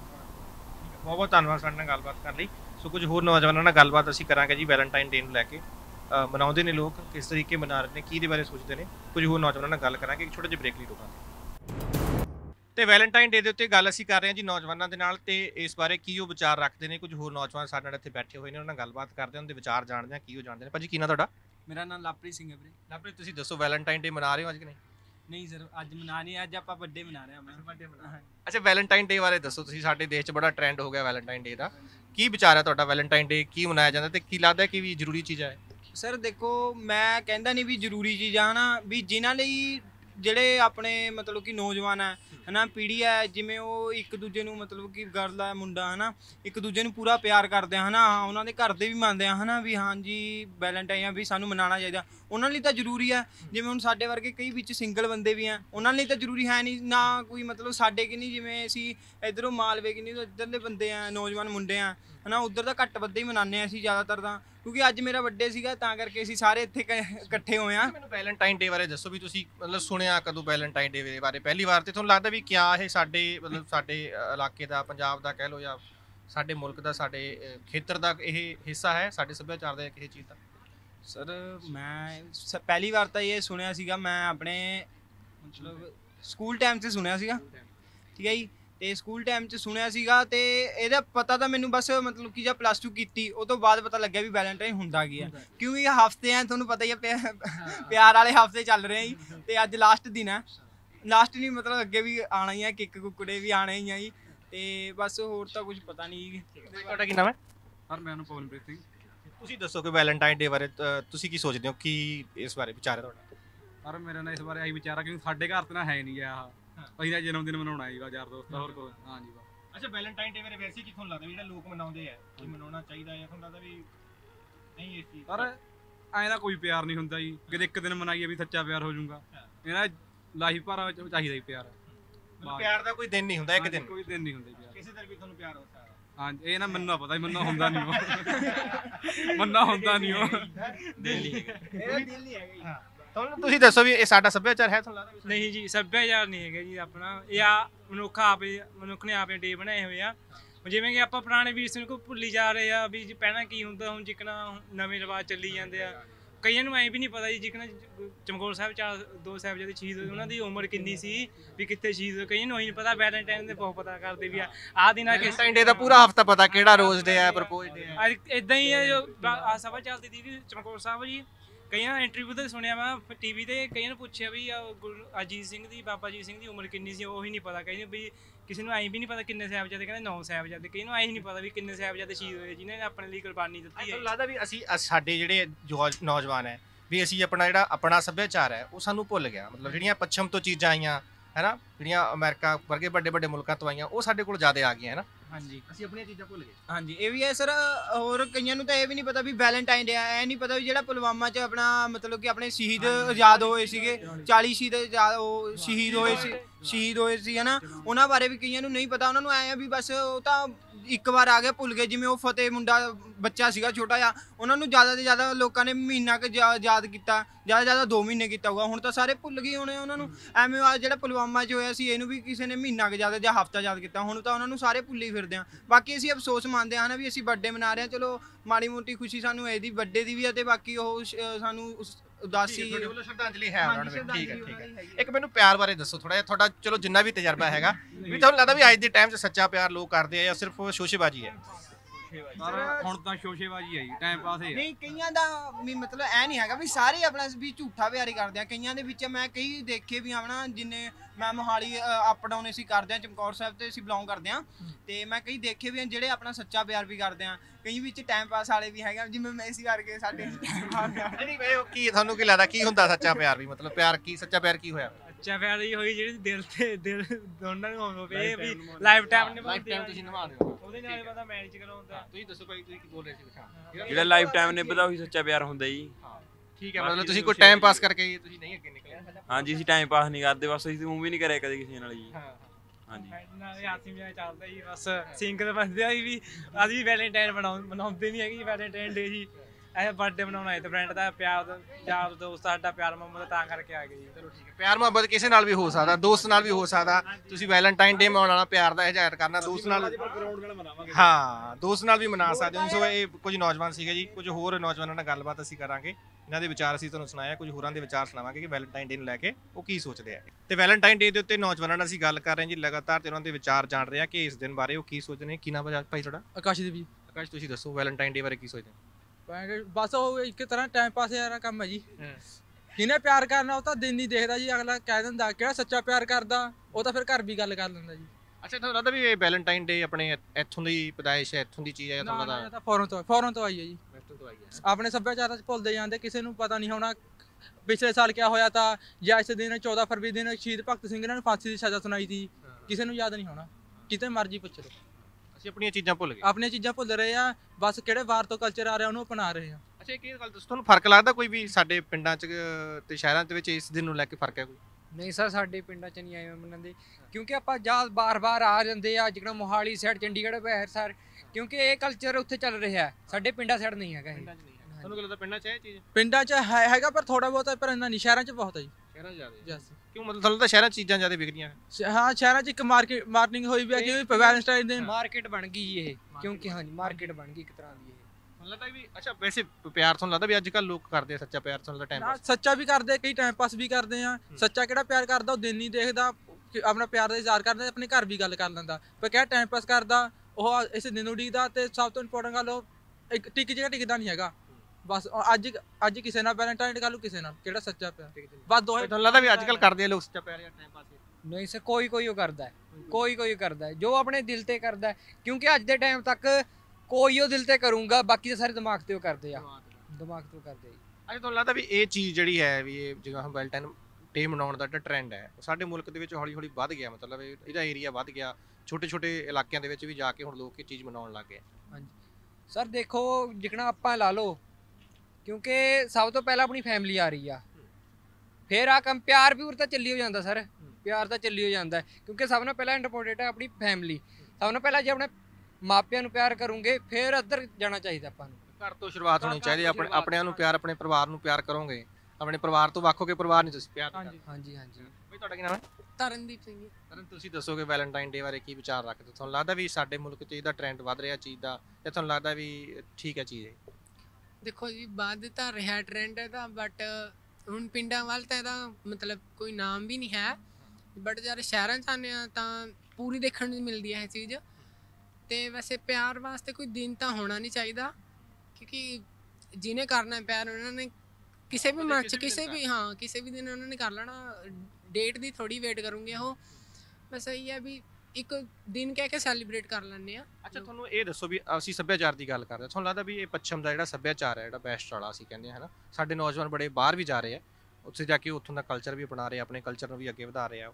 ਬਹੁਤ ਬਹੁਤ ਧੰਨਵਾਦ ਸਾਡੇ ਨਾਲ ਗੱਲਬਾਤ ਕਰਨ ਲਈ। ਸੋ ਕੁਝ ਹੋਰ ਨੌਜਵਾਨਾਂ ਨਾਲ ਗੱਲਬਾਤ ਅਸੀਂ ਕਰਾਂਗੇ ਜੀ ਵੈਲੈਂਟਾਈਨ ਡੇ ਨੂੰ ਲੈ ਕੇ। ਮਨਾਉਂਦੇ ਨੇ ਲੋਕ, ਕਿਸ ਤਰੀਕੇ ਮਨਾ ਰਹੇ ਨੇ, ਕੀ ਦੇ ਬਾਰੇ ਸੋਚਦੇ ਨੇ, ਕੁਝ ਹੋਰ ਨੌਜਵਾਨਾਂ ਨਾਲ ਗੱਲ ਕਰਾਂਗੇ। ਇੱਕ ਛੋਟੇ ਜਿਹੇ ਬ੍ਰੇਕ ਲਈ ਰੁਕਾਂਗੇ। ਤੇ ਵੈਲੈਂਟਾਈਨ ਡੇ ਦੇ ਉੱਤੇ ਗੱਲ ਅਸੀਂ ਕਰ ਰਹੇ ਹਾਂ ਜੀ ਨੌਜਵਾਨਾਂ ਦੇ ਨਾਲ, ਤੇ ਇਸ ਬਾਰੇ ਕੀ ਉਹ ਵਿਚਾਰ ਰੱਖਦੇ ਨੇ। ਕੁਝ ਹੋਰ ਨੌਜਵਾਨ ਸਾਡੇ ਨਾਲ ਇੱਥੇ ਬੈਠੇ ਹੋਏ ਨੇ, ਉਹਨਾਂ ਨਾਲ ਗੱਲਬਾਤ ਕਰਦੇ ਹਾਂ, ਉਹਨਾਂ ਦੇ ਵਿਚਾਰ ਜਾਣਦੇ ਹਾਂ ਕੀ ਉਹ ਜਾਣਦੇ ਨੇ। ਭਾਜੀ ਕੀ ਨਾਂ ਤੁਹਾਡਾ? ਮੇਰਾ ਨਾਮ ਲਵਪ੍ਰੀਤ ਸਿੰਘ ਹੈ ਵੀਰੇ। ਲਵਪ੍ਰੀਤ, ਤੁਸੀਂ ਦੱਸੋ ਵੈਲੈਂਟਾਈਨ ਡੇ ਮਨਾ ਰਹੇ ਹੋ ਅੱਜ ਕਿ ਨਹੀਂ? ਨਹੀਂ ਸਰ, ਅੱਜ ਮਨਾ ਨਹੀਂ, ਅੱਜ ਆਪਾਂ ਬਰਥਡੇ ਮਨਾ ਰਹੇ ਹਾਂ। ਅੱਛਾ, ਵੈਲੈਂਟਾਈਨ ਡੇ ਬਾਰੇ ਦੱਸੋ ਤੁਸੀਂ। ਸਾਡੇ ਦੇਸ਼ 'ਚ ਬੜਾ ਟ੍ਰੈਂਡ ਹੋ ਗਿਆ ਵੈਲੈਂਟਾਈਨ ਡੇ ਦਾ, ਕੀ ਵਿਚਾਰ ਹੈ ਤੁਹਾਡਾ? ਵੈਲੈਂਟਾਈਨ ਡੇ ਕੀ ਮਨਾਇਆ ਜਾਂਦਾ ਤੇ ਕੀ ਲੱਗਦਾ ਕਿ ਵੀ ਜ਼ਰੂਰੀ ਚੀਜ਼ ਹੈ? ਸਰ ਦੇਖੋ, ਮੈਂ ਕਹਿੰਦਾ ਨਹੀਂ ਵੀ ਜ਼ਰੂਰੀ ਚੀਜ਼ ਆ ਨਾ, ਵੀ ਜਿਨ੍ਹਾਂ ਲਈ ਜਿਹੜੇ ਆਪਣੇ ਮਤਲਬ ਕਿ ਨੌਜਵਾਨ ਹੈ ਹਨਾ, ਪੀੜ੍ਹੀ ਹੈ, ਜਿਵੇਂ ਉਹ ਇੱਕ ਦੂਜੇ ਨੂੰ ਮਤਲਬ ਕਿ ਗਰਲ ਹੈ ਮੁੰਡਾ ਹਨਾ, ਇੱਕ ਦੂਜੇ ਨੂੰ ਪੂਰਾ ਪਿਆਰ ਕਰਦੇ ਆ ਹਨਾ, ਉਹਨਾਂ ਦੇ ਘਰ ਦੇ ਵੀ ਮੰਨਦੇ ਆ ਹਨਾ ਵੀ ਹਾਂਜੀ ਵੈਲੈਂਟਾਈਨ ਆ ਵੀ ਸਾਨੂੰ ਮਨਾਉਣਾ ਚਾਹੀਦਾ। ਉਹਨਾਂ ਲਈ ਤਾਂ ਜ਼ਰੂਰੀ ਹੈ। ਜਿਵੇਂ ਹੁਣ ਸਾਡੇ ਵਰਗੇ ਕਈ ਵਿੱਚ ਸਿੰਗਲ ਬੰਦੇ ਵੀ ਆ, ਉਹਨਾਂ ਲਈ ਤਾਂ ਜ਼ਰੂਰੀ ਹੈ ਨਹੀਂ ਨਾ ਕੋਈ, ਮਤਲਬ ਸਾਡੇ ਕਿ ਨਹੀਂ, ਜਿਵੇਂ ਅਸੀਂ ਇੱਧਰੋਂ ਮਾਲਵੇ ਕਿ ਨਹੀਂ ਇੱਧਰਲੇ ਬੰਦੇ ਆ, ਨੌਜਵਾਨ ਮੁੰਡੇ ਆ ਹਨਾ, ਉੱਧਰ ਤਾਂ ਘੱਟ ਵੱਧ ਹੀ ਮਨਾਉਂਦੇ ਹਾਂ ਅਸੀਂ ਜ਼ਿਆਦਾਤਰ ਤਾਂ, ਕਿਉਂਕਿ ਅੱਜ ਮੇਰਾ ਬਰਥਡੇ ਸੀਗਾ ਤਾਂ ਕਰਕੇ ਅਸੀਂ ਸਾਰੇ ਇੱਥੇ ਇਕੱਠੇ ਹੋਏ ਆ। ਮੈਨੂੰ ਵੈਲੈਂਟਾਈਨ ਡੇ ਬਾਰੇ ਦੱਸੋ ਵੀ ਤੁਸੀਂ ਮਤਲਬ ਸੁਣਿਆ ਕਦੋਂ ਵੈਲੈਂਟਾਈਨ ਡੇ ਦੇ ਬਾਰੇ ਪਹਿਲੀ ਵਾਰ, ਤੇ ਤੁਹਾਨੂੰ ਲੱਗਦਾ ਵੀ ਕਿਆ ਇਹ ਸਾਡੇ ਮਤਲਬ ਸਾਡੇ ਇਲਾਕੇ ਦਾ, ਪੰਜਾਬ ਦਾ ਕਹਿ ਲਓ ਜਾਂ ਸਾਡੇ ਮੁਲਕ ਦਾ, ਸਾਡੇ ਖੇਤਰ ਦਾ ਇਹ ਹਿੱਸਾ ਹੈ, ਸਾਡੇ ਸੱਭਿਆਚਾਰ ਦਾ ਕਿਸੇ ਚੀਜ਼ ਦਾ? ਸਰ ਮੈਂ ਪਹਿਲੀ ਵਾਰ ਤਾਂ ਇਹ ਸੁਣਿਆ ਸੀਗਾ, ਮੈਂ ਆਪਣੇ ਮਤਲਬ ਸਕੂਲ ਟਾਈਮ 'ਚ ਸੁਣਿਆ ਸੀਗਾ, ਠੀਕ ਹੈ ਜੀ। ਤੇ ਸਕੂਲ ਟਾਈਮ 'ਚ ਸੁਣਿਆ ਸੀਗਾ ਤੇ ਇਹਦਾ ਪਤਾ ਤਾਂ ਮੈਨੂੰ ਬਸ ਮਤਲਬ ਕਿ ਜਾਂ +2 ਕੀਤੀ ਉਹ ਤੋਂ ਬਾਅਦ ਪਤਾ ਲੱਗਿਆ ਵੀ ਵੈਲੈਂਟਾਈਨ ਹੁੰਦਾ ਕੀ ਹੈ, ਕਿਉਂਕਿ ਹਫ਼ਤੇ ਆ, ਤੁਹਾਨੂੰ ਪਤਾ ਹੀ ਹੈ ਪਿਆਰ ਵਾਲੇ ਹਫ਼ਤੇ ਚੱਲ ਰਹੇ ਜੀ, ਤੇ ਅੱਜ ਲਾਸਟ ਦਿਨ ਹੈ। ਲਾਸਟ ਨਹੀਂ ਮਤਲਬ ਅੱਗੇ ਵੀ ਆਉਣਾ ਹੀ ਹੈ, ਕਿੱਕ ਕੁੱਕੜੇ ਵੀ ਆਉਣੇ ਹੀ ਆ ਜੀ, ਤੇ ਬਸ ਹੋਰ ਤਾਂ ਕੁਝ ਪਤਾ ਨਹੀਂ। ਤੁਹਾਡਾ ਕੀ ਨਾਮ ਹੈ? ਸਰ ਮੈਂ ਪਵਨਪ੍ਰੀਤ ਸਿੰਘ। ਤੁਸੀਂ ਦੱਸੋ ਕਿ ਵੈਲੈਂਟਾਈਨ ਡੇ ਬਾਰੇ ਤੁਸੀਂ ਕੀ ਸੋਚਦੇ ਹੋ, ਕੀ ਇਸ ਬਾਰੇ ਵਿਚਾਰ ਹੈ ਤੁਹਾਡਾ? ਸਰ ਮੇਰੇ ਨਾਲ ਇਸ ਬਾਰੇ ਆਹੀ ਵਿਚਾਰ ਆ, ਕਿਉਂਕਿ ਸਾਡੇ ਘਰ ਤੇ ਨਾ ਹੈ ਨਹੀਂ ਆ, ਅਸੀਂ ਤਾਂ ਜਨਮ ਦਿਨ ਮਨਾਉਣਾ ਹੈ ਯਾਰ ਦੋਸਤ ਦਾ, ਹੋਰ ਕੋਈ ਹਾਂ ਜੀ। ਅੱਛਾ, ਵੈਲੈਂਟਾਈਨ ਡੇ ਬਾਰੇ ਵੈਸੇ ਕੀ ਤੁਹਾਨੂੰ ਲੱਗਦਾ ਵੀ ਜਿਹੜਾ ਲੋਕ ਮਨਾਉਂਦੇ ਆ ਕਿ ਮਨਾਉਣਾ ਚਾਹੀਦਾ ਹੈ, ਤੁਹਾਨੂੰ ਲੱਗਦਾ ਵੀ ਨਹੀਂ ਇਸ ਚੀਜ਼? ਸਰ ਐਂ ਦਾ ਕੋਈ ਪਿਆਰ ਨਹੀਂ ਹੁੰਦਾ ਜੀ, ਕਿਤੇ ਇੱਕ ਦਿਨ ਮਨਾਈਏ ਵੀ ਸੱਚਾ ਪਿਆਰ ਹੋ ਜਾਊਗਾ, ਇਹਨਾਂ ਲਾਈਫ ਭਰ ਚਾਹੀਦਾ ਹੀ ਪਿਆਰ। ਪਿਆਰ ਦਾ ਕੋਈ ਦਿਨ ਨਹੀਂ ਹੁੰਦਾ, ਇੱਕ ਦਿਨ ਕੋਈ ਦਿਨ ਨਹੀਂ ਹੁੰਦਾ ਪਿਆਰ, ਕਿਸੇ ਦਿਨ ਵੀ ਤੁਹਾਨੂੰ ਪਿਆਰ ਹੋ ਸਕਦਾ। ਹਾਂ ਇਹ ਨਾ ਮੈਨੂੰ ਨਾ ਪਤਾ, ਮੈਨੂੰ ਹੁੰਦਾ ਨਹੀਂ ਉਹ ਮੰਨਾ ਹੁੰਦਾ ਨਹੀਂ ਉਹ ਦਿਲ ਨਹੀਂ ਹੈਗਾ। ਤੁਹਾਨੂੰ ਤੁਸੀਂ ਦੱਸੋ ਵੀ ਇਹ ਸਾਡਾ ਸੱਭਿਆਚਾਰ ਹੈ, ਤੁਹਾਨੂੰ ਲੱਗਦਾ? ਨਹੀਂ ਜੀ, ਸੱਭਿਆਚਾਰ ਨਹੀਂ ਹੈਗਾ ਜੀ ਆਪਣਾ, ਇਹ ਆ ਮਨੁੱਖ ਨੇ ਆਪੇ ਡੇ ਬਣਾਏ ਹੋਏ ਆ। ਜਿਵੇਂ ਕਿ ਆਪਾਂ ਪੁਰਾਣੇ ਵੀਰ ਨੂੰ ਭੁੱਲੀ ਜਾ ਰਹੇ ਆ ਵੀ ਪਹਿਲਾਂ ਕੀ ਹੁੰਦਾ, ਹੁਣ ਜਿਕਣਾ ਨਵੇਂ ਰਿਵਾਜ ਚੱਲੀ ਜਾਂਦੇ ਆ। ਕਈਆਂ ਨੂੰ ਐਂ ਵੀ ਨਹੀਂ ਪਤਾ ਜੀ, ਜਿਕਣਾ ਚਮਕੌਰ ਸਾਹਿਬ 2 ਸਾਹਿਬਜ਼ਾਦੇ ਸ਼ਹੀਦ ਹੋਏ, ਉਹਨਾਂ ਦੀ ਉਮਰ ਕਿੰਨੀ ਸੀ, ਵੀ ਕਿੱਥੇ ਸ਼ਹੀਦ ਹੋਏ, ਕਈਆਂ ਨੂੰ ਨਹੀਂ ਪਤਾ। ਵੈਲੈਂਟਾਈਨ ਦੇ ਬਹੁਤ ਪਤਾ ਕਰਦੇ ਵੀ ਆਹ ਦਿਨ ਆ, ਵੈਲੈਂਟਾਈਨ ਡੇ ਦਾ ਪੂਰਾ ਹਫਤਾ ਪਤਾ ਕਿਹੜਾ ਰੋਜ਼ ਡੇ ਹੈ, ਪ੍ਰਪੋਜ਼ ਡੇ ਹੈ। ਇਦਾਂ ਹੀ ਹੈ ਜੋ ਸਭਾ ਚੱਲਦੀ ਸੀ ਚਮਕੌਰ ਸਾਹਿਬ ਜੀ। ਕਈਆਂ ਇੰਟਰਵਿਊ ਤੇ ਸੁਣਿਆ ਮੈਂ ਟੀਵੀ ਤੇ, ਕਈਆਂ ਨੂੰ ਪੁੱਛਿਆ ਵੀ ਅਜੀਤ ਸਿੰਘ ਦੀ, ਬਾਬਾ ਅਜੀਤ ਸਿੰਘ ਦੀ ਉਮਰ ਕਿੰਨੀ ਸੀ, ਉਹੀ ਨਹੀਂ ਪਤਾ। ਕਈ ਵੀ ਕਿਸੇ ਨੂੰ ਐਂ ਵੀ ਨਹੀਂ ਪਤਾ ਕਿੰਨੇ ਸਾਹਿਬਜ਼ਾਦੇ, ਕਹਿੰਦੇ 9 ਸਾਹਿਬਜ਼ਾਦੇ। ਕਈ ਨੂੰ ਐਂ ਨਹੀਂ ਪਤਾ ਵੀ ਕਿੰਨੇ ਸਾਹਿਬਜ਼ਾਦੇ ਸ਼ਹੀਦ ਹੋਏ ਜਿਨ੍ਹਾਂ ਨੇ ਆਪਣੇ ਲਈ ਕੁਰਬਾਨੀ ਦਿੱਤੀ ਹੈ। ਤੁਹਾਨੂੰ ਲੱਗਦਾ ਵੀ ਅਸੀਂ ਸਾਡੇ ਜਿਹੜੇ ਨੌਜਵਾਨ ਹੈ ਵੀ ਅਸੀਂ ਆਪਣਾ ਜਿਹੜਾ ਆਪਣਾ ਸੱਭਿਆਚਾਰ ਹੈ ਉਹ ਸਾਨੂੰ ਭੁੱਲ ਗਿਆ, ਮਤਲਬ ਜਿਹੜੀਆਂ ਪੱਛਮ ਤੋਂ ਚੀਜ਼ਾਂ ਆਈਆਂ ਹੈਨਾ, ਜਿਹੜੀਆਂ ਅਮਰੀਕਾ ਵਰਗੇ ਵੱਡੇ ਵੱਡੇ ਮੁਲਕਾਂ ਤੋਂ ਆਈਆਂ ਉਹ ਸਾਡੇ ਕੋਲ ਜ਼ਿਆਦਾ ਆ ਗਈਆਂ ਹੈ ਨਾ। ਹਾਂਜੀ ਅਸੀਂ ਆਪਣੀਆਂ ਚੀਜ਼ਾਂ ਭੁੱਲ ਗਏ। ਹਾਂਜੀ ਇਹ ਵੀ ਹੈ ਸਰ। ਹੋਰ ਕਈਆਂ ਨੂੰ ਤਾਂ ਇਹ ਵੀ ਨਹੀਂ ਪਤਾ ਵੀ ਵੈਲੈਂਟਾਈਨ ਡੇ ਹੈ, ਇਹ ਨਹੀਂ ਪਤਾ ਵੀ ਜਿਹੜਾ ਪੁਲਵਾਮਾ 'ਚ ਆਪਣਾ ਮਤਲਬ ਕਿ ਆਪਣੇ ਸ਼ਹੀਦ ਆਜ਼ਾਦ ਹੋਏ ਸੀਗੇ, 40 ਸ਼ਹੀਦ ਉਹ ਸ਼ਹੀਦ ਹੋਏ ਸੀ ਹੈ ਨਾ, ਉਹਨਾਂ ਬਾਰੇ ਵੀ ਕਈਆਂ ਨੂੰ ਨਹੀਂ ਪਤਾ। ਉਹਨਾਂ ਨੂੰ ਐਂ ਆ ਵੀ ਬਸ ਉਹ ਤਾਂ ਇੱਕ ਵਾਰ ਆ ਗਏ ਭੁੱਲ ਗਏ। ਜਿਵੇਂ ਉਹ ਫਤਿਹ ਮੁੰਡਾ ਬੱਚਾ ਸੀਗਾ ਛੋਟਾ ਜਿਹਾ, ਉਹਨਾਂ ਨੂੰ ਜ਼ਿਆਦਾ ਤੋਂ ਜ਼ਿਆਦਾ ਲੋਕਾਂ ਨੇ ਮਹੀਨਾ ਕੁ ਯਾਦ ਕੀਤਾ, ਜ਼ਿਆਦਾ ਤੋਂ ਜ਼ਿਆਦਾ 2 ਮਹੀਨੇ ਕੀਤਾ ਹੋਊਗਾ। ਹੁਣ ਤਾਂ ਸਾਰੇ ਭੁੱਲ ਗਏ ਹੋਣੇ ਉਹਨਾਂ ਨੂੰ। ਐਵੇਂ ਆ ਜਿਹੜਾ ਪੁਲਵਾਮਾ 'ਚ ਹੋਇਆ ਸੀ ਇਹਨੂੰ ਵੀ ਕਿਸੇ ਨੇ ਮਹੀਨਾ ਕੁ ਜ਼ਿਆਦਾ ਜਾਂ ਹਫ਼ਤਾ ਯਾਦ ਕੀਤਾ, ਹੁਣ ਤਾਂ ਉਹਨਾਂ ਨੂੰ ਸਾਰੇ ਭੁੱਲੀ ਫਿਰਦੇ ਆ। ਬਾਕੀ ਅਸੀਂ ਅਫਸੋਸ ਮੰਨਦੇ ਹਾਂ ਨਾ ਵੀ ਅਸੀਂ ਬਰਥਡੇ ਮਨਾ ਰਹੇ ਹਾਂ, ਚਲੋ ਮਾੜੀ ਮੋਟੀ ਖੁਸ਼ੀ ਸਾਨੂੰ ਇਹਦੀ ਬਰਥਡੇ ਦੀ ਵੀ ਹੈ, ਤੇ ਬਾਕੀ ਉਹ ਸਾਨੂੰ ਉਦਾਸੀ ਤੁਹਾਡੇ ਵੱਲੋਂ ਸ਼ਰਧਾਂਜਲੀ ਹੈ ਉਹਨਾਂ ਨੂੰ। ਠੀਕ ਹੈ। ਇੱਕ ਮੈਨੂੰ ਪਿਆਰ ਬਾਰੇ ਦੱਸੋ ਥੋੜਾ ਜਿਹਾ, ਤੁਹਾਡਾ ਚਲੋ ਜਿੰਨਾ ਵੀ ਤਜਰਬਾ ਹੈਗਾ, ਵੀ ਤੁਹਾਨੂੰ ਲੱਗਦਾ ਵੀ ਅੱਜ ਦੇ ਟਾਈਮ 'ਚ ਸੱਚਾ ਪਿਆਰ ਲੋਕ ਕਰਦੇ ਆ ਜਾਂ ਸਿਰਫ ਸ਼ੋਸ਼ੇਬਾਜ਼ੀ ਹੈ? ਹੁਣ ਤਾਂ ਸ਼ੋਸ਼ੇਬਾਜ਼ੀ ਹੈ ਜੀ, ਟਾਈਮ ਪਾਸ ਹੈ। ਨਹੀਂ ਕਈਆਂ ਦਾ ਵੀ ਮਤਲਬ ਐ ਨਹੀਂ ਹੈਗਾ ਵੀ ਸਾਰੇ ਆਪਣਾ ਵੀ ਝੂਠਾ ਪਿਆਰ ਹੀ ਕਰਦੇ ਆ। ਕਈਆਂ ਦੇ ਵਿੱਚ ਮੈਂ ਕਈ ਦੇਖੇ ਵੀ ਆਵਣਾ, ਜਿੰਨੇ ਮੈਂ ਮੋਹਾਲੀ ਅਪ ਡਾਊਨ ਅਸੀਂ ਕਰਦੇ ਆ, ਚਮਕੌਰ ਸਾਹਿਬ ਤੇ ਅਸੀਂ ਬਿਲੋਂਗ ਕਰਦੇ ਆ, ਤੇ ਮੈਂ ਕਈ ਦੇਖੇ ਵੀ ਜਿਹੜੇ ਆਪਣਾ ਸੱਚਾ ਪਿਆਰ ਵੀ ਕਰਦੇ ਆ। ਕਈ ਵਿੱਚ ਟਾਈਮ ਪਾਸ ਵਾਲੇ ਵੀ ਹੈਗੇ, ਜਿਵੇਂ ਮੈਂ ਇਸੇ ਕਰਕੇ ਸਾਡੇ ਨਹੀਂ ਕੀ ਤੁਹਾਨੂੰ ਕੀ ਲੱਗਦਾ ਕੀ ਹੁੰਦਾ ਸੱਚਾ ਪਿਆਰ? ਵੀ ਮਤਲਬ ਪਿਆਰ ਕੀ, ਸੱਚਾ ਪਿਆਰ ਕੀ ਹੋਇਆ? ਅੱਛਾ ਪਿਆਰ ਹੀ ਹੋਈ ਜਿਹੜੀ ਦਿਲ ਦੋਨਾਂ ਨੂੰ ਹੋਵੇ ਵੀ ਲਾਈਫ ਟਾਈਮ ਤੁਸੀਂ ਨਿਭਾਉਂਦੇ ਹੋ। ਉਹਦੇ ਨਾਲ ਪਤਾ ਮੈਰਿਜ ਕਰਾਉਂਦਾ। ਤੁਸੀਂ ਦੱਸੋ ਭਾਈ, ਤੁਸੀਂ ਕੀ ਬੋਲ ਰਹੇ ਸੀ? ਜਿਹੜਾ ਲਾਈਫ ਟਾਈਮ ਨਿਭਦਾ ਉਹੀ ਸੱਚਾ ਪਿਆਰ ਹੁੰਦਾ ਜੀ। ਠੀਕ ਹੈ, ਮਤਲਬ ਤੁਸੀਂ ਕੋਈ ਟਾਈਮ ਪਾਸ ਕਰਕੇ ਤੁਸੀਂ ਨਹੀਂ ਅੱਗੇ ਨਿਕਲੇ? ਹਾਂਜੀ, ਅਸੀਂ ਟਾਈਮ ਪਾਸ ਨਹੀਂ ਕਰਦੇ, ਬਸ ਅਸੀਂ ਉਹ ਵੀ ਨਹੀਂ ਕਰਿਆ ਕਦੇ ਕਿਸੇ ਨਾਲ ਜੀ। ਹਾਂਜੀ ਨਾਲ ਹਾਸੀ ਮਜ਼ਾਕ ਚੱਲਦਾ ਜੀ, ਬਸ ਸਿੰਗਲ ਬੰਦੇ ਆ ਵੀ ਅੱਜ ਵੀ ਵੈਲੈਂਟਾਈਨ ਮਨਾਉਂਦੇ ਨਹੀਂ ਹੈਗੇ ਵੈਲੈਂਟਾਈਨ ਡੇ ਜੀ। ਇਹ ਬਰਥਡੇ ਮਨਾਉਣਾ ਹੈ ਤੇ ਫਰੈਂਡ ਦਾ ਪਿਆਰ, ਯਾਰ ਦੋਸਤ ਸਾਡਾ ਪਿਆਰ ਮੁਹੱਬਤ ਤਾਂ ਕਰਕੇ ਆ ਗਏ ਜੀ। ਚਲੋ ਠੀਕ ਹੈ, ਪਿਆਰ ਮੁਹੱਬਤ ਕਿਸੇ ਨਾਲ ਵੀ ਹੋ ਸਕਦਾ, ਦੋਸਤ ਨਾਲ ਵੀ ਹੋ ਸਕਦਾ। ਤੁਸੀਂ ਵੈਲੈਂਟਾਈਨ ਡੇ ਮਨਾਉਣਾ, ਪਿਆਰ ਦਾ ਇਜ਼ਹਾਰ ਕਰਨਾ ਦੋਸਤ ਨਾਲ, ਹਾਂ ਦੋਸਤ ਨਾਲ ਵੀ ਮਨਾ ਸਕਦੇ ਹੋ। ਸੋ ਇਹ ਕੁਝ ਨੌਜਵਾਨ ਸੀਗੇ ਜੀ, ਕੁਝ ਹੋਰ ਨੌਜਵਾਨਾਂ ਨਾਲ ਗੱਲਬਾਤ ਅਸੀਂ ਕਰਾਂਗੇ, ਇਹਨਾਂ ਦੇ ਵਿਚਾਰ ਅਸੀਂ ਤੁਹਾਨੂੰ ਸੁਣਾਇਆ, ਕੁਝ ਹੋਰਾਂ ਦੇ ਵਿਚਾਰ ਸੁਣਾਵਾਂਗੇ ਕਿ ਵੈਲੈਂਟਾਈਨ ਡੇ ਨੂੰ ਲੈ ਕੇ ਉਹ ਕੀ ਸੋਚਦੇ ਆ। ਤੇ ਵੈਲੈਂਟਾਈਨ ਡੇ ਦੇ ਉੱਤੇ ਨੌਜਵਾਨਾਂ ਨਾਲ ਅਸੀਂ ਗੱਲ ਕਰ ਰਹੇ ਹਾਂ ਜੀ ਲਗਾਤਾਰ, ਤੇ ਉਹਨਾਂ ਦੇ ਵਿਚਾਰ ਜਾਣ ਰਹੇ ਹਾਂ ਕਿ ਇਸ ਦਿਨ ਬਾਰੇ ਉਹ ਕੀ ਸੋਚਦੇ ਨੇ। ਕੀ ਨਾਮ ਹੈ ਭਾਈ ਤੁਹਾਡਾ? ਆਕਾਸ਼ਦੀਪ ਜੀ। ਆਕਾਸ਼, ਤੁਸੀਂ ਦੱਸੋ ਵੈਲੈਂਟਾਈਨ ਡੇ ਬਾਰੇ ਕੀ ਸੋਚਦੇ ਹੋ? ਬਸ ਉਹ ਇੱਕ ਤਰ੍ਹਾਂ ਟਾਈਮ ਪਾਸ ਵਾਲਾ ਕੰਮ ਹੈ ਜੀ। ਜਿਹਨੇ ਪਿਆਰ ਕਰਨਾ ਉਹ ਤਾਂ ਦਿਨ ਨਹੀਂ ਦੇਖਦਾ ਜੀ, ਅਗਲਾ ਕਹਿ ਦਿੰਦਾ। ਕਿਹੜਾ ਸੱਚਾ ਪਿਆਰ ਕਰਦਾ ਉਹ ਤਾਂ ਫਿਰ ਘਰ ਵੀ ਗੱਲ ਕਰ ਲੈਂਦਾ ਜੀ। ਅੱਛਾ, ਤੁਹਾਨੂੰ ਲੱਗਦਾ ਵੀ ਇਹ ਵੈਲੈਂਟਾਈਨ ਡੇ ਆਪਣੇ ਇੱਥੋਂ ਦੀ ਪੈਦਾਇਸ਼ ਹੈ, ਇੱਥੋਂ ਦੀ ਚੀਜ਼ ਹੈ? ਤੁਹਾਨੂੰ ਲੱਗਦਾ ਤਾਂ ਫੋਰਨ ਤੋਂ ਆਈ ਹੈ ਜੀ। ਆਪਣੇ ਸੱਭਿਆਚਾਰ 'ਚ ਭੁੱਲਦੇ ਜਾਂਦੇ, ਕਿਸੇ ਨੂੰ ਪਤਾ ਨਹੀਂ ਹੋਣਾ ਪਿਛਲੇ ਸਾਲ ਕਿਆ ਹੋਇਆ ਤਾਂ, ਜਾਂ ਇਸ ਦਿਨ 14 ਫਰਵਰੀ ਦਿਨ ਸ਼ਹੀਦ ਭਗਤ ਸਿੰਘ ਨੇ ਫਾਂਸੀ ਦੀ ਸਜ਼ਾ ਸੁਣਾਈ ਸੀ, ਕਿਸੇ ਨੂੰ ਯਾਦ ਨਹੀਂ ਹੋਣਾ, ਕਿਤੇ ਮਰਜ਼ੀ ਪੁੱਛ ਲਓ। ਅਸੀਂ ਆਪਣੀਆਂ ਚੀਜ਼ਾਂ ਭੁੱਲ ਗਏ, ਆਪਣੀਆਂ ਚੀਜ਼ਾਂ ਭੁੱਲ ਰਹੇ ਆ, ਬਸ ਕਿਹੜੇ ਵਾਰ ਤੋਂ ਕਲਚਰ ਆ ਰਿਹਾ ਉਹਨੂੰ ਅਪਣਾ ਰਹੇ ਆ। ਅੱਛਾ, ਇੱਕ ਗੱਲ ਦੱਸੋ, ਤੁਹਾਨੂੰ ਫਰਕ ਲੱਗਦਾ ਕੋਈ ਵੀ ਸਾਡੇ ਪਿੰਡਾਂ 'ਚ ਤੇ ਸ਼ਹਿਰਾਂ ਦੇ ਵਿੱਚ ਇਸ ਦਿਨ ਨੂੰ ਲੈ ਕੇ ਫਰਕ ਹੈ ਕੋਈ? ਨਹੀਂ ਸਰ, ਸਾਡੇ ਪਿੰਡਾਂ 'ਚ ਨਹੀਂ ਆਏ ਮਨਾਉਂਦੇ, ਕਿਉਂਕਿ ਆਪਾਂ ਜਾਂ ਬਾਰ-ਬਾਰ ਆ ਜਾਂਦੇ ਆ, ਜਿਹੜਾ ਮੋਹਾਲੀ ਸਾਈਡ, ਚੰਡੀਗੜ੍ਹ ਬਹਿਰ ਸਰ, ਕਿਉਂਕਿ ਇਹ ਕਲਚਰ ਉੱਥੇ ਚੱਲ ਰਿਹਾ, ਸਾਡੇ ਪਿੰਡਾਂ ਸਾਈਡ ਨਹੀਂ ਹੈਗਾ ਇਹ। ਤੁਹਾਨੂੰ ਕੀ ਲੱਗਦਾ ਪਿੰਡਾਂ 'ਚ ਇਹ ਚੀਜ਼? ਪਿੰਡਾਂ 'ਚ ਹੈਗਾ ਪਰ ਥੋੜਾ ਬਹੁਤ, ਪਰ ਇੰਨਾ ਨਹੀਂ। ਸ਼ਹਿਰਾਂ 'ਚ ਬਹੁਤ ਹੈ ਜੀ। ਸ਼ਹਿਰਾਂ 'ਚ ਜ਼ਿਆਦਾ? ਜੈਸ ਕਿਉਂ, ਮਤਲਬ ਤੁਹਾਨੂੰ ਤਾਂ ਸ਼ਹਿਰਾਂ 'ਚ ਚੀਜ਼ਾਂ ਜ਼ਿਆਦਾ ਵਿਕਦੀਆਂ? ਹਾਂ, ਸ਼ਹਿਰਾਂ 'ਚ ਇੱਕ ਮਾਰਕੀਟਿੰਗ ਹੋਈ ਵੀ ਹੈ, ਜਿਵੇਂ ਵੈਲੈਂਟਾਈਨ ਡੇ ਮਾਰਕੀਟ ਬਣ ਗਈ ਜੀ ਇਹ, ਕਿਉਂਕਿ ਹਾਂਜੀ ਮਾਰਕੀਟ ਬਣ ਗਈ ਇੱਕ ਤਰ੍ਹਾਂ ਦੀ ਇਹ। ਮੈਨੂੰ ਲੱਗਦਾ ਵੀ ਅੱਛਾ, ਵੈਸੇ ਪਿਆਰ ਤੁਹਾਨੂੰ ਲੱਗਦਾ ਵੀ ਅੱਜ ਕੱਲ੍ਹ ਲੋਕ ਕਰਦੇ ਆ ਸੱਚਾ ਪਿਆਰ? ਤੁਹਾਨੂੰ ਲੱਗਦਾ ਟਾਈਮ ਪਾਸ? ਸੱਚਾ ਵੀ ਕਰਦੇ, ਕਈ ਟਾਈਮ ਪਾਸ ਵੀ ਕਰਦੇ ਆ। ਸੱਚਾ ਕਿਹੜਾ ਪਿਆਰ ਕਰਦਾ ਉਹ ਦਿਨ ਨਹੀਂ ਦੇਖਦਾ, ਆਪਣਾ ਪਿਆਰ ਦਾ ਇਜ਼ਹਾਰ ਕਰਦਾ, ਆਪਣੇ ਘਰ ਵੀ ਗੱਲ ਕਰ ਲੈਂਦਾ। ਪਰ ਕਿਹੜਾ ਟਾਈਮ ਪਾਸ ਕਰਦਾ ਉਹ ਇਸ ਦਿਨ ਨੂੰ ਉਡੀਕਦਾ। ਤੇ ਸਭ ਤੋਂ ਇੰਪੋਰਟੈਂਟ ਗੱਲ, ਉਹ ਇੱਕ ਟਿਕ ਜਗ੍ਹਾ ਟਿਕਦਾ ਨਹੀਂ ਹੈਗਾ। ਬਸ ਅੱਜ ਕਿਸੇ ਨਾਲ ਵੈਲੈਂਟਾਈਨ ਡੇ, ਕੱਲ੍ਹ ਨੂੰ ਕਿਸੇ ਨਾਲ। ਕਿਹੜਾ ਸੱਚਾ ਪਿਆਰ? ਬਸ ਦੋਹੇ। ਤੁਹਾਨੂੰ ਲੱਗਦਾ ਵੀ ਅੱਜ ਕੱਲ੍ਹ ਕਰਦੇ ਆ ਲੋਕ ਸੱਚਾ ਪਿਆਰ ਜਾਂ ਟਾਈਮ ਪਾਸ? ਨਹੀਂ ਸਰ, ਕੋਈ ਉਹ ਕਰਦਾ ਹੈ, ਕੋਈ ਕਰਦਾ ਹੈ ਜੋ ਆਪਣੇ ਦਿਲ ਤੇ ਕਰਦਾ, ਕਿਉਂਕਿ ਅੱਜ ਦੇ ਟਾਈਮ ਤੱਕ ਕੋਈ ਉਹ ਦਿਲ ਤੇ ਕਰੂੰਗਾ, ਬਾਕੀ ਸਾਰੇ ਦਿਮਾਗ ਤੇ ਉਹ ਕਰਦੇ ਆ, ਦਿਮਾਗ ਤੋਂ ਕਰਦੇ ਆ। ਅੱਛਾ, ਤੁਹਾਨੂੰ ਲੱਗਦਾ ਵੀ ਇਹ ਚੀਜ਼ ਜਿਹੜੀ ਹੈ ਵੀ ਇਹ ਜਿਵੇਂ ਵੈਲੈਂਟਾਈਨ ਡੇ ਮਨਾਉਣ ਦਾ ਜਿਹੜਾ ਟ੍ਰੈਂਡ ਹੈ ਸਾਡੇ ਮੁਲਕ ਦੇ ਵਿੱਚ ਹੌਲੀ ਹੌਲੀ ਵੱਧ ਗਿਆ, ਮਤਲਬ ਇਹਦਾ ਏਰੀਆ ਵੱਧ ਗਿਆ, ਛੋਟੇ ਛੋਟੇ ਇਲਾਕਿਆਂ ਦੇ ਵਿੱਚ ਵੀ ਜਾ ਕੇ ਹੁਣ ਲੋਕ ਇਹ ਚੀਜ਼ ਮਨਾਉਣ ਲੱਗ ਗਏ? ਹਾਂਜੀ ਸਰ, ਦੇਖੋ ਜਿਕਣਾ ਆਪਾਂ ਲਾ ਲਓ, ਕਿਉਂਕਿ ਸਭ ਤੋਂ ਪਹਿਲਾਂ ਆਪਣੀ ਫੈਮਿਲੀ ਆ ਰਹੀ ਆ, ਫਿਰ ਆ ਕੰਮ ਪਿਆਰ ਵੀ ਉਰ ਤਾਂ ਚੱਲੀ ਹੋ ਜਾਂਦਾ ਸਰ, ਪਿਆਰ ਤਾਂ ਚੱਲੀ ਹੋ ਜਾਂਦਾ, ਕਿਉਂਕਿ ਸਭ ਤੋਂ ਪਹਿਲਾਂ ਇੰਪੋਰਟੈਂਟ ਹੈ ਆਪਣੀ ਫੈਮਿਲੀ। ਸਭ ਤੋਂ ਪਹਿਲਾਂ ਜੇ ਆਪਣੇ ਮਾਪਿਆਂ ਨੂੰ ਪਿਆਰ ਕਰੋਗੇ ਫਿਰ ਇੱਧਰ ਜਾਣਾ ਚਾਹੀਦਾ ਆਪਾਂ ਨੂੰ। ਘਰ ਤੋਂ ਸ਼ੁਰੂਆਤ ਹੋਣੀ ਚਾਹੀਦੀ, ਆਪਣਿਆਂ ਨੂੰ ਪਿਆਰ, ਆਪਣੇ ਪਰਿਵਾਰ ਨੂੰ ਪਿਆਰ ਕਰੋਗੇ, ਆਪਣੇ ਪਰਿਵਾਰ ਤੋਂ ਵੱਖ ਹੋ ਕੇ ਪਰਿਵਾਰ ਨਹੀਂ ਤੁਸੀਂ ਪਿਆਰ। ਹਾਂਜੀ ਬਈ ਤੁਹਾਡਾ ਕੀ ਨਾਮ ਹੈ? ਤਰਨਦੀਪ ਸਿੰਘ ਜੀ। ਤਰਨ, ਤੁਸੀਂ ਦੱਸੋਗੇ ਵੈਲੈਂਟਾਈਨ ਡੇ ਬਾਰੇ ਕੀ ਵਿਚਾਰ ਰੱਖਦੇ? ਤੁਹਾਨੂੰ ਲੱਗਦਾ ਵੀ ਸਾਡੇ ਮੁਲਕ 'ਚ ਇਹਦਾ ਟ੍ਰੈਂਡ ਵੱਧ ਰਿਹਾ ਚੀਜ਼ ਦਾ, ਜਾਂ ਤੁਹਾਨੂੰ ਲੱਗਦਾ ਵੀ ਠੀਕ ਹੈ ਚੀਜ਼ ਇਹ? ਦੇਖੋ ਜੀ, ਵੱਧ ਤਾਂ ਰਿਹਾ ਟ੍ਰੈਂਡ ਇਹਦਾ, ਬਟ ਹੁਣ ਪਿੰਡਾਂ ਵੱਲ ਤਾਂ ਇਹਦਾ ਮਤਲਬ ਕੋਈ ਨਾਮ ਵੀ ਨਹੀਂ ਹੈ, ਬਟ ਜਦ ਸ਼ਹਿਰਾਂ 'ਚ ਆਉਂਦੇ ਹਾਂ ਤਾਂ ਪੂਰੀ ਦੇਖਣ ਨੂੰ ਮਿਲਦੀ ਹੈ ਇਹ ਚੀਜ਼। ਤੇ ਵੈਸੇ ਪਿਆਰ ਵਾਸਤੇ ਕੋਈ ਦਿਨ ਤਾਂ ਹੋਣਾ ਨਹੀਂ ਚਾਹੀਦਾ, ਕਿਉਂਕਿ ਜਿਹਨੇ ਕਰਨਾ ਪਿਆਰ ਉਹਨਾਂ ਨੇ ਕਿਸੇ ਵੀ ਮੰਚ, ਕਿਸੇ ਵੀ ਦਿਨ ਉਹਨਾਂ ਨੇ ਕਰ ਲੈਣਾ। ਡੇਟ ਦੀ ਥੋੜੀ ਵੇਟ ਕਰੂੰਗੇ ਉਹ, ਬਸ ਇਹੀ ਹੈ ਵੀ ਇੱਕ ਦਿਨ ਕਹਿ ਕੇ ਸੈਲੀਬ੍ਰੇਟ ਕਰ ਲੈਂਦੇ ਆ। ਅੱਛਾ, ਤੁਹਾਨੂੰ ਇਹ ਦੱਸੋ ਵੀ ਅਸੀਂ ਸੱਭਿਆਚਾਰ ਦੀ ਗੱਲ ਕਰਦੇ ਹਾਂ, ਤੁਹਾਨੂੰ ਲੱਗਦਾ ਵੀ ਇਹ ਪੱਛਮ ਦਾ ਜਿਹੜਾ ਸੱਭਿਆਚਾਰ ਹੈ, ਜਿਹੜਾ ਵੈਸਟ ਵਾਲਾ ਅਸੀਂ ਕਹਿੰਦੇ ਹਾਂ ਨਾ, ਸਾਡੇ ਨੌਜਵਾਨ ਬੜੇ ਬਾਹਰ ਵੀ ਜਾ ਰਹੇ ਆ, ਉੱਥੇ ਜਾ ਕੇ ਉੱਥੋਂ ਦਾ ਕਲਚਰ ਵੀ ਅਪਣਾ ਰਹੇ, ਆਪਣੇ ਕਲਚਰ ਨੂੰ ਵੀ ਅੱਗੇ ਵਧਾ ਰਹੇ ਆ,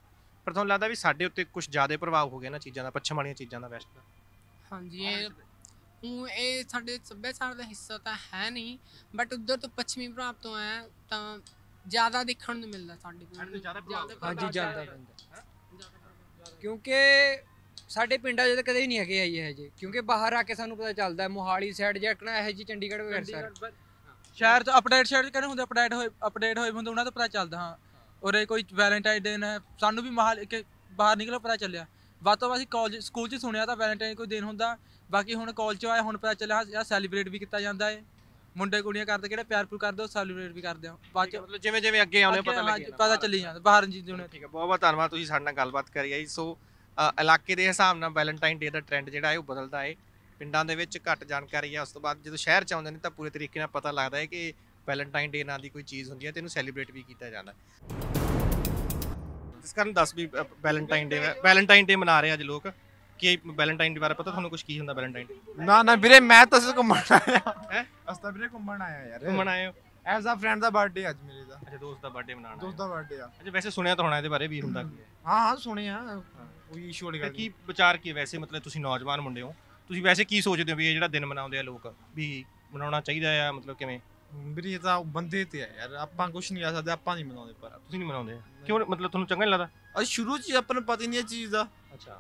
ਪਰ ਤੁਹਾਨੂੰ ਲੱਗਦਾ ਵੀ ਸਾਡੇ ਉੱਤੇ ਕੁਝ ਜ਼ਿਆਦਾ ਪ੍ਰਭਾਵ ਹੋ ਗਿਆ ਨਾ ਚੀਜ਼ਾਂ ਦਾ, ਪੱਛਮ ਵਾਲੀਆਂ ਚੀਜ਼ਾਂ ਦਾ, ਵੈਸਟ ਦਾ? ਹਾਂਜੀ ਇਹ ਸਾਡੇ ਸੱਭਿਆਚਾਰ ਦਾ ਹਿੱਸਾ ਤਾਂ ਹੈ ਨਹੀਂ, ਬਟ ਉੱਧਰ ਤੋਂ ਪੱਛਮੀ ਪ੍ਰਭਾਵ ਤੋਂ ਆਇਆ ਤਾਂ ਜ਼ਿਆਦਾ ਦੇਖਣ ਨੂੰ ਮਿਲਦਾ ਸਾਡੇ ਕੋਲ। ਹਾਂਜੀ ਜ਼ਿਆਦਾ ਪੈਂਦਾ, ਕਿਉਂਕਿ ਸਾਡੇ ਪਿੰਡਾਂ 'ਚ ਤਾਂ ਕਦੇ ਵੀ ਨਹੀਂ ਹੈਗੇ ਆਈ ਇਹ ਜੇ, ਕਿਉਂਕਿ ਬਾਹਰ ਆ ਕੇ ਸਾਨੂੰ ਪਤਾ ਚੱਲਦਾ ਮੋਹਾਲੀ ਸਾਈਡ ਜੱਕਣਾ ਇਹੋ ਜਿਹੀ ਚੰਡੀਗੜ੍ਹ ਵਗੈਰਾ ਸ਼ਹਿਰ 'ਚ ਅਪਡੇਟ ਕਹਿੰਦੇ ਹੁੰਦੇ, ਅਪਡੇਟ ਹੋਏ ਹੁੰਦੇ, ਉਹਨਾਂ ਤੋਂ ਪਤਾ ਚੱਲਦਾ। ਹਾਂ ਉਰੇ ਕੋਈ ਵੈਲੈਂਟਾਈਨ ਡੇ ਹੈ, ਸਾਨੂੰ ਵੀ ਬਾਹਰ ਨਿਕਲੋ ਪਤਾ ਚੱਲਿਆ। ਵੱਧ ਤੋਂ ਵੱਧ ਅਸੀਂ ਸਕੂਲ 'ਚ ਸੁਣਿਆ ਤਾਂ ਵੈਲੈਂਟਾਈਨ ਕੋਈ ਦਿਨ ਹੁੰਦਾ, ਬਾਕੀ ਹੁਣ ਕਾਲਜ 'ਚ ਆਇਆ ਹੁਣ ਪਤਾ ਚੱਲਿਆ ਯਾਰ ਸੈਲੀਬ੍ਰੇਟ ਵੀ ਕੀਤਾ ਜਾਂਦਾ ਹੈ। ਮੁੰਡੇ ਕੁੜੀਆਂ ਕਰਦੇ ਕਿਹੜੇ ਪਿਆਰ ਪਿਊਰ ਕਰਦੇ ਉਹ ਸੈਲੀਬ੍ਰੇਟ ਵੀ ਕਰਦੇ ਆ ਬਾਅਦ 'ਚ, ਮਤਲਬ ਜਿਵੇਂ ਅੱਗੇ ਆਉਂਦੇ ਪਤਾ ਚੱਲੀ ਜਾਂਦਾ ਬਾਹਰ ਜੀ ਹੁਣ। ਠੀਕ ਹੈ, ਬਹੁਤ ਬਹੁਤ ਧੰਨਵਾਦ, ਤੁਸੀਂ ਸਾਡੇ ਨਾਲ ਗੱਲਬਾਤ ਕਰੀ ਹੈ। ਸੋ ਇਲਾਕੇ ਦੇ ਹਿਸਾਬ ਨਾਲ ਵੈਲੈਂਟਾਈਨ ਡੇ ਦਾ ਟ੍ਰੈਂਡ ਜਿਹੜਾ ਹੈ ਉਹ ਬਦਲਦਾ ਹੈ। ਪਿੰਡਾਂ ਦੇ ਵਿੱਚ ਘੱਟ ਜਾਣਕਾਰੀ ਹੈ, ਉਸ ਤੋਂ ਬਾਅਦ ਜਦੋਂ ਸ਼ਹਿਰ 'ਚ ਆਉਂਦੇ ਨੇ ਤਾਂ ਪੂਰੇ ਤਰੀਕੇ ਨਾਲ ਪਤਾ ਲੱਗਦਾ ਹੈ ਕਿ ਵੈਲੈਂਟਾਈਨ ਡੇ ਨਾਂ ਦੀ ਕੋਈ ਚੀਜ਼ ਹੁੰਦੀ ਹੈ ਤੇ ਇਹਨੂੰ ਸੈਲੀਬ੍ਰੇਟ ਵੀ ਕੀਤਾ ਜਾਂਦਾ। ਇਸ ਕਾਰਨ ਦੱਸ ਵੀ ਵੈਲੈਂਟਾਈਨ ਡੇ ਮਨਾ ਰਹੇ ਅੱਜ ਲੋਕ, ਕਿ ਵੈਲੈਂਟਾਈਨ ਡੇ ਬਾਰੇ ਪਤਾ ਤੁਹਾਨੂੰ ਕੁਝ ਕੀ ਹੁੰਦਾ ਵੈਲੈਂਟਾਈਨ ਡੇ? ਨਾ ਵੀਰੇ, ਮੈਂ ਤਾਂ ਘੁੰਮਣ ਆਇਆ। ਅਸੀਂ ਤਾਂ ਵੀਰੇ ਘੁੰਮਣ ਆਇਆ ਯਾਰ। ਘੁੰਮਣ ਆਏ ਹੋ? As a friend the birthday ਅੱਜ ਮੇਰੇ ਦਾ। ਅੱਛਾ, ਦੋਸਤ ਦਾ ਬਰਥਡੇ ਮਨਾਉਣਾ। ਦੋਸਤ ਦਾ ਬਰਥਡੇ ਆ। ਅੱਛਾ, ਵੈਸੇ ਸੁਣਿਆ ਤਾਂ ਹੋਣਾ ਇਹਦੇ ਬਾਰੇ ਵੀ ਹੁੰਦਾ ਕੀ ਹੈ? ਹਾਂ ਸੁਣਿਆ, ਕੋਈ ਇਸ਼ੂ ਵਾਲੀ ਗੱਲ ਕੀ ਵਿਚਾਰ ਕੀ ਵੈਸੇ, ਮਤਲਬ ਤੁਸੀਂ ਨੌਜਵਾਨ ਮੁੰਡੇ ਹੋ, ਤੁਸੀਂ ਵੈਸੇ ਕੀ ਸੋਚਦੇ ਹੋ ਵੀ ਇਹ ਜਿਹੜਾ ਦਿਨ ਮਨਾਉਂਦੇ ਆ ਲੋਕ ਵੀ ਮਨਾਉਣਾ ਚਾਹੀਦਾ ਆ, ਮਤਲਬ ਕਿਵੇਂ? ਵੀਰੇ ਇਹ ਤਾਂ ਬੰਦੇ ਤੇ ਆ ਯਾਰ, ਆਪਾਂ ਕੁਝ ਨਹੀਂ ਕਰ ਸਕਦੇ, ਆਪਾਂ ਨਹੀਂ ਮਨਾਉਂਦੇ। ਪਰ ਤੁਸੀਂ ਨਹੀਂ ਮਨਾਉਂਦੇ ਕਿਉਂ? ਮਤਲਬ ਤੁਹਾਨੂੰ ਚੰਗਾ ਨਹੀਂ ਲੱਗਦਾ? ਅੱਜ ਸ਼ੁਰੂ 'ਚ ਆਪਾਂ ਨੂੰ ਪਤਾ ਹੀ ਨਹੀਂ ਇਹ ਚੀਜ਼ ਦਾ। ਅੱਛਾ,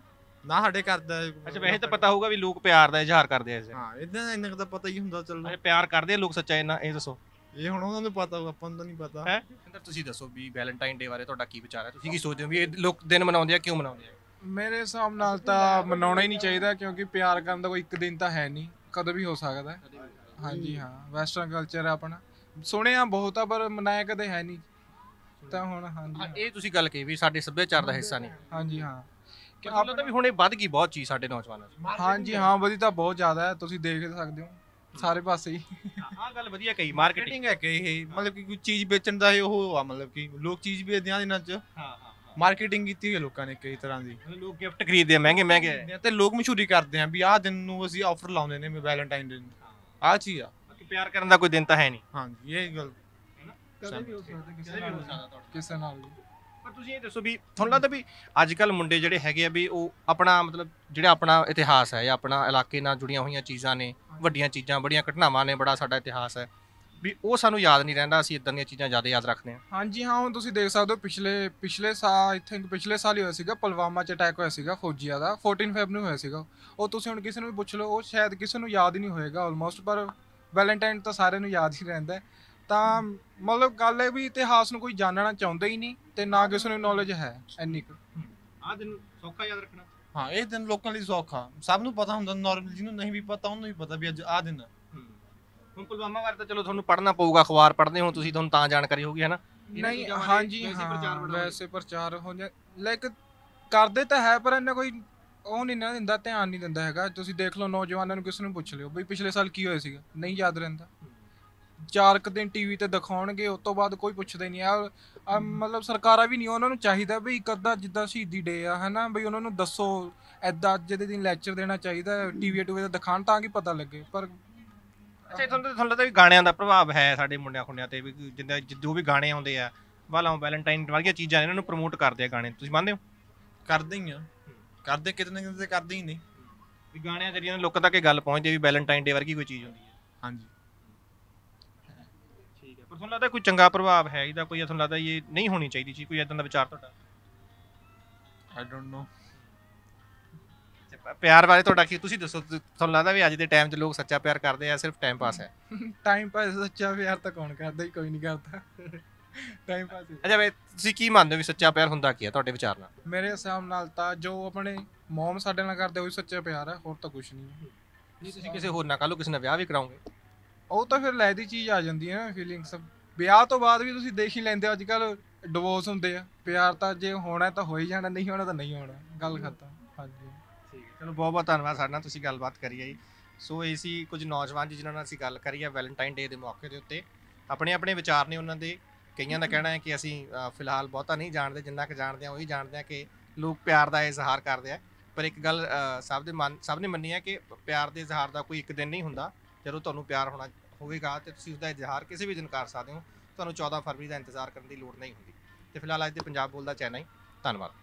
ਨਾ ਸਾਡੇ ਕਰਦਾ। ਅੱਛਾ, ਵੈਸੇ ਤਾਂ ਪਤਾ ਹੋਊਗਾ ਵੀ ਲੋਕ ਪਿਆਰ ਦਾ ਇਜ਼ਹਾਰ ਕਰਦੇ ਆ। ਹਾਂ, ਇੰਨਾ ਤਾਂ ਪਤਾ ਹੀ ਹੁੰਦਾ। ਚਲੋ ਅੱਛਾ, ਪਿਆਰ ਕਰਦੇ ਆ ਲੋਕ ਸੱਚਾ, ਇਹ ਦੱਸੋ। ਇਹ ਹੁਣ ਉਹਨਾਂ ਨੂੰ ਪਤਾ ਹੋਊ, ਆਪਾਂ ਨੂੰ ਤਾਂ ਨਹੀਂ ਪਤਾ ਹੈ। ਤੁਸੀਂ ਦੱਸੋ ਵੀ ਵੈਲੈਂਟਾਈਨ ਡੇ ਬਾਰੇ ਤੁਹਾਡਾ ਕੀ ਵਿਚਾਰ ਹੈ? ਤੁਸੀਂ ਕੀ ਸੋਚਦੇ ਹੋ ਵੀ ਇਹ ਲੋਕ ਦਿਨ ਮਨਾਉਂਦੇ ਆ, ਕਿਉਂ ਮਨਾਉਂਦੇ ਆ? ਮੇਰੇ ਹਿਸਾਬ ਨਾਲ ਤਾਂ ਮਨਾਉਣਾ ਹੀ ਨਹੀਂ ਚਾਹੀਦਾ, ਕਿਉਂਕਿ ਪਿਆਰ ਕਰਨ ਦਾ ਕੋਈ ਇੱਕ ਦਿਨ ਤਾਂ ਹੈ ਨਹੀਂ, ਕਦੋਂ ਵੀ ਹੋ ਸਕਦਾ। ਹਾਂਜੀ ਹਾਂ, ਵੈਸਟਰਨ ਕਲਚਰ ਆਪਣਾ ਸੁਣਿਆ ਬਹੁਤ ਆ ਪਰ ਮਨਾਇਆ ਕਦੇ ਹੈ ਨਹੀਂ। ਤਾਂ ਹੁਣ ਹਾਂਜੀ, ਇਹ ਤੁਸੀਂ ਗੱਲ ਕਹੀ ਵੀ ਸਾਡੇ ਸੱਭਿਆਚਾਰ ਦਾ ਹਿੱਸਾ ਨਹੀਂ। ਹਾਂਜੀ ਹਾਂ, ਕਿ ਮਤਲਬ ਵੀ ਹੁਣ ਇਹ ਵੱਧ ਗਈ ਬਹੁਤ ਚੀਜ਼ ਸਾਡੇ ਨੌਜਵਾਨਾਂ 'ਚ। ਹਾਂਜੀ ਹਾਂ, ਵਧੀ ਤਾਂ ਬਹੁਤ ਜ਼ਿਆਦਾ ਹੈ, ਤੁਸੀਂ ਦੇਖ ਸਕਦੇ ਹੋ ਸਾਰੇ ਪਾਸੇ ਹੀ। ਆਹ ਗੱਲ ਵਧੀਆ ਕਹੀ, ਮਾਰਕੀਟਿੰਗ ਹੈ ਕਿ ਇਹ ਮਤਲਬ ਕਿ ਕੋਈ ਚੀਜ਼ ਵੇਚਣ ਦਾ ਉਹ ਆ, ਮਤਲਬ ਕਿ ਲੋਕ ਚੀਜ਼ ਵੇਚਦੇ ਆ ਇਹਨਾਂ 'ਚ। ਮਾਰਕੀਟਿੰਗ ਕੀਤੀ ਹੋਈ ਲੋਕਾਂ ਨੇ ਕਈ ਤਰ੍ਹਾਂ ਦੀ। ਲੋਕ ਗਿਫਟ ਖਰੀਦਦੇ ਆ ਮਹਿੰਗੇ ਤੇ ਲੋਕ ਮਸ਼ਹੂਰੀ ਕਰਦੇ ਆ ਵੀ ਆਹ ਦਿਨ ਨੂੰ ਅਸੀਂ ਆਫਰ ਲਾਉਂਦੇ ਨੇ ਵੈਲੈਂਟਾਈਨ ਡੇ ਨੂੰ। ਆਹ ਚੀਜ਼ ਆ, ਪਿਆਰ ਕਰਨ ਦਾ ਕੋਈ ਦਿਨ ਤਾਂ ਹੈ ਨਹੀਂ। ਹਾਂਜੀ, ਇਹ ਗੱਲ ਕਦੇ ਵੀ ਹੋ ਸਕਦਾ ਕਿਸੇ ਨਾਲ ਵੀ। ਪਰ ਤੁਸੀਂ ਇਹ ਦੱਸੋ ਵੀ ਤੁਹਾਨੂੰ ਲੱਗਦਾ ਵੀ ਅੱਜ ਕੱਲ ਮੁੰਡੇ ਜਿਹੜੇ ਹੈਗੇ ਆ ਵੀ ਉਹ ਆਪਣਾ ਮਤਲਬ ਜਿਹੜਾ ਆਪਣਾ ਇਤਿਹਾਸ ਹੈ ਜਾਂ ਆਪਣਾ ਇਲਾਕੇ ਨਾਲ ਜੁੜੀਆਂ ਹੋਈਆਂ ਚੀਜ਼ਾਂ ਨੇ, ਵੱਡੀਆਂ ਚੀਜ਼ਾਂ, ਬੜੀਆਂ ਘਟਨਾਵਾਂ ਨੇ, ਬੜਾ ਸਾਡਾ ਇਤਿਹਾਸ ਹੈ, ਵੀ ਉਹ ਸਾਨੂੰ ਯਾਦ ਨਹੀਂ ਰਹਿੰਦਾ, ਅਸੀਂ ਇਦਾਂ ਦੀਆਂ ਚੀਜ਼ਾਂ ਜ਼ਿਆਦਾ ਯਾਦ ਰੱਖਦੇ ਹਾਂ? ਹਾਂਜੀ ਹਾਂ, ਹੁਣ ਤੁਸੀਂ ਦੇਖ ਸਕਦੇ ਹੋ ਪਿਛਲੇ ਸਾਲ ਆਈ ਥਿੰਕ ਪਿਛਲੇ ਸਾਲ ਹੀ ਹੋਇਆ ਸੀਗਾ, ਪੁਲਵਾਮਾ 'ਚ ਅਟੈਕ ਹੋਇਆ ਸੀਗਾ ਫੌਜੀਆਂ ਦਾ, 14 ਫੈਬ ਨੂੰ ਹੋਇਆ ਸੀਗਾ। ਉਹ ਤੁਸੀਂ ਹੁਣ ਕਿਸੇ ਨੂੰ ਵੀ ਪੁੱਛ ਲਓ, ਉਹ ਸ਼ਾਇਦ ਕਿਸੇ ਨੂੰ ਯਾਦ ਹੀ ਨਹੀਂ ਹੋਏਗਾ ਆਲਮੋਸਟ, ਪਰ ਵੈਲੈਂਟਾਈਨ ਤਾਂ ਸਾਰਿਆਂ ਨੂੰ ਯਾਦ ਹੀ ਰਹਿੰਦਾ। ਤਾਂ ਮਤਲਬ ਗੱਲ ਹੈ ਵੀ ਇਤਿਹਾਸ ਨੂੰ ਕੋਈ ਜਾਣਨਾ ਚਾਹੁੰਦਾ ਹੀ ਨਹੀਂ ਤੇ ਨਾ ਕਿਸੇ ਨੂੰ ਨੌਲੇਜ ਹੈ ਇੰਨੀ ਕੁ। ਆਹ ਦਿਨ ਸੌਖਾ ਯਾਦ ਰੱਖਣਾ? ਹਾਂ, ਇਹ ਦਿਨ ਲੋਕਾਂ ਲਈ ਸੌਖਾ, ਸਭ ਨੂੰ ਪਤਾ ਹੁੰਦਾ, ਨਾਰਮਲ ਜਿਹਨੂੰ ਨਹੀਂ ਵੀ ਪਤਾ ਉਹਨੂੰ ਵੀ ਪਤਾ ਵੀ ਅੱਜ ਆਹ ਦਿਨ। ਹੁਣ ਪੁਲਵਾਮਾ ਬਾਰੇ ਤਾਂ ਚਲੋ ਤੁਹਾਨੂੰ ਪੜ੍ਹਨਾ ਪਊਗਾ, ਅਖਬਾਰ ਪੜ੍ਹਦੇ ਹੋ ਤੁਸੀਂ, ਤੁਹਾਨੂੰ ਤਾਂ ਜਾਣਕਾਰੀ ਹੋਊਗੀ, ਹੈ ਨਾ? ਨਹੀਂ ਹਾਂਜੀ ਹਾਂ, ਵੈਸੇ ਪ੍ਰਚਾਰ ਹੋ ਜਾ ਲਾਈਕ ਕਰਦੇ ਤਾਂ ਹੈ, ਪਰ ਇਹਨਾਂ ਕੋਈ ਉਹ ਨਹੀਂ ਨਾ ਦਿੰਦਾ, ਧਿਆਨ ਨਹੀਂ ਦਿੰਦਾ ਹੈਗਾ। ਤੁਸੀਂ ਦੇਖ ਲਓ ਨੌਜਵਾਨਾਂ ਨੂੰ ਕਿਸੇ ਨੂੰ ਪੁੱਛ ਲਿਓ ਬਈ ਪਿਛਲੇ ਸਾਲ ਕੀ ਹੋਇਆ ਸੀਗਾ, ਨਹੀਂ ਯਾਦ ਰਹਿੰਦਾ। 4 ਦਿਨ ਟੀਵੀ ਤੇ ਦਿਖਾਉਣਗੇ, ਉਸ ਤੋਂ ਬਾਅਦ ਕੋਈ ਪੁੱਛਦਾ ਹੀ ਨਹੀਂ ਆ। ਮਤਲਬ ਸਰਕਾਰਾਂ ਵੀ ਨਹੀਂ, ਉਹਨਾਂ ਨੂੰ ਚਾਹੀਦਾ ਵੀ ਇੱਕ ਅੱਧਾ ਜਿੱਦਾਂ ਸ਼ਹੀਦੀ ਡੇ ਆ, ਹੈ ਨਾ, ਬਈ ਉਹਨਾਂ ਨੂੰ ਦੱਸੋ ਇੱਦਾਂ ਅੱਜ ਦੇ ਦਿਨ ਲੈਕਚਰ ਦੇਣਾ ਚਾਹੀਦਾ, ਟੀਵੀ ਤੇ ਦਿਖਾਉਣ ਤਾਂ ਕਿ ਪਤਾ ਲੱਗੇ। ਪਰ ਅੱਛਾ, ਤੁਹਾਨੂੰ ਲੱਗਦਾ ਵੀ ਗਾਣਿਆਂ ਦਾ ਪ੍ਰਭਾਵ ਹੈ ਸਾਡੇ ਮੁੰਡਿਆਂ ਖੁੰਡਿਆਂ ਤੇ, ਵੀ ਜਿੱਦਾਂ ਜੋ ਵੀ ਗਾਣੇ ਆਉਂਦੇ ਆ ਵਾਲਾ ਵੈਲੈਂਟਾਈਨ ਵਰਗੀਆਂ ਚੀਜ਼ਾਂ ਇਹਨਾਂ ਨੂੰ ਪ੍ਰਮੋਟ ਕਰਦੇ ਆ ਗਾਣੇ, ਤੁਸੀਂ ਮੰਨਦੇ ਹੋ? ਕਰਦੇ ਹੀ ਆ, ਕਰਦੇ ਕਿਤੇ ਨਾ ਕਿਤੇ ਕਰਦੇ ਹੀ ਨਹੀਂ। ਵੀ ਗਾਣਿਆਂ ਜਰੀਏ ਲੋਕਾਂ ਤੱਕ ਇਹ ਗੱਲ ਪਹੁੰਚਦੀ ਵੀ ਵੈਲੈਂਟਾਈਨ ਡੇ ਵਰਗੀ ਕੋਈ ਚੀਜ਼ ਹੁੰਦੀ ਹੈ। ਹਾਂਜੀ ਠੀਕ ਹੈ, ਪਰ ਤੁਹਾਨੂੰ ਲੱਗਦਾ ਕੋਈ ਚੰਗਾ ਪ੍ਰਭਾਵ ਹੈ ਇਹਦਾ ਕੋਈ? ਤੁਹਾਨੂੰ ਲੱਗਦਾ ਇਹ ਨਹੀਂ ਹੋਣੀ ਚਾਹੀਦੀ ਚੀਜ਼, ਕੋਈ ਇਦਾਂ ਦਾ ਵਿਚਾਰ ਤੁਹਾਡਾ? I don't know. ਪਿਆਰ ਬਾਰੇ ਤੁਹਾਡਾ ਕੀ, ਤੁਸੀਂ ਦੱਸੋ, ਤੁਹਾਨੂੰ ਲੱਗਦਾ ਵੀ ਅੱਜ ਦੇ ਟਾਈਮ 'ਚ ਲੋਕ ਸੱਚਾ ਪਿਆਰ ਕਰਦੇ ਆ ਸਿਰਫ ਟਾਈਮ ਪਾਸ ਹੈ? ਟਾਈਮ ਪਾਸ ਸੱਚਾ ਪਿਆਰ ਤਾਂ ਕੌਣ ਕਰਦਾ ਹੀ, ਕੋਈ ਨਹੀਂ ਕਰਦਾ ਟਾਈਮ ਪਾਸ। ਅੱਛਾ ਵੇ ਤੁਸੀਂ ਕੀ ਮੰਨਦੇ ਹੋ ਵੀ ਸੱਚਾ ਪਿਆਰ ਹੁੰਦਾ ਕੀ ਹੈ ਤੁਹਾਡੇ ਵਿਚਾਰ ਨਾਲ? ਮੇਰੇ ਹਿਸਾਬ ਨਾਲ ਤਾਂ ਜੋ ਆਪਣੇ ਮੋਮ ਸਾਡੇ ਨਾਲ ਕਰਦੇ ਉਹੀ ਸੱਚਾ ਪਿਆਰ ਹੈ, ਹੋਰ ਤਾਂ ਕੁਝ ਨਹੀਂ। ਨਹੀਂ, ਤੁਸੀਂ ਕਿਸੇ ਹੋਰ ਨਾਲ ਕੱਲ ਨੂੰ ਕਿਸੇ ਨਾਲ ਵਿਆਹ ਵੀ ਕਰਾਓਗੇ, ਉਹ ਤਾਂ ਫਿਰ ਲੈ ਦੀ ਚੀਜ਼ ਆ ਜਾਂਦੀ ਹੈ ਨਾ, ਫੀਲਿੰਗਸ। ਵਿਆਹ ਤੋਂ ਬਾਅਦ ਵੀ ਤੁਸੀਂ ਦੇਖ ਹੀ ਲੈਂਦੇ ਹੋ ਅੱਜ ਕੱਲ ਡਿਵੋਰਸ ਹੁੰਦੇ ਆ। ਪਿਆਰ ਤਾਂ ਜੇ ਹੋਣਾ ਤਾਂ ਹੋ ਹੀ ਜਾਣਾ, ਨਹੀਂ ਹੋਣਾ ਤਾਂ ਨਹੀਂ ਹੋਣਾ, ਗੱਲ ਖਤਮ। ਹਾਂਜੀ ਠੀਕ ਹੈ, ਚਲੋ ਬਹੁਤ ਬਹੁਤ ਧੰਨਵਾਦ ਸਾਡੇ ਨਾਲ ਤੁਸੀਂ ਗੱਲਬਾਤ ਕਰੀ ਹੈ ਜੀ। ਸੋ ਇਹ ਸੀ ਕੁਝ ਨੌਜਵਾਨ ਜਿਨ੍ਹਾਂ ਨਾਲ ਅਸੀਂ ਗੱਲ ਕਰੀ ਹੈ ਵੈਲੈਂਟਾਈਨ ਡੇ ਦੇ ਮੌਕੇ ਦੇ ਉੱਤੇ। ਆਪਣੇ ਆਪਣੇ ਵਿਚਾਰ ਨੇ ਉਹਨਾਂ ਦੇ, ਕਈਆਂ ਦਾ ਕਹਿਣਾ ਹੈ ਕਿ ਅਸੀਂ ਫਿਲਹਾਲ ਬਹੁਤਾ ਨਹੀਂ ਜਾਣਦੇ, ਜਿੰਨਾ ਕੁ ਜਾਣਦੇ ਹਾਂ ਉਹੀ ਜਾਣਦੇ ਹਾਂ ਕਿ ਲੋਕ ਪਿਆਰ ਦਾ ਇਜ਼ਹਾਰ ਕਰਦੇ ਆ। ਪਰ ਇੱਕ ਗੱਲ ਸਭ ਨੇ ਮੰਨੀ ਹੈ ਕਿ ਪਿਆਰ ਦੇ ਇਜ਼ਹਾਰ ਦਾ ਕੋਈ ਇੱਕ ਦਿਨ ਨਹੀਂ ਹੁੰਦਾ। ਜਦੋਂ ਤੁਹਾਨੂੰ ਪਿਆਰ ਹੋਵੇਗਾ ਤੇ ਤੁਸੀਂ ਉਸਦਾ ਇਜ਼ਹਾਰ ਕਿਸੇ ਵੀ ਦਿਨ ਕਰ ਸਕਦੇ ਹੋ, ਤੁਹਾਨੂੰ 14 ਫਰਵਰੀ ਦਾ ਇੰਤਜ਼ਾਰ ਕਰਨ ਦੀ ਲੋੜ ਨਹੀਂ ਹੁੰਦੀ। ਤੇ ਫਿਲਹਾਲ ਅੱਜ ਦੇ ਪੰਜਾਬ ਬੋਲਦਾ ਚੈਨਲ ਧੰਨਵਾਦ।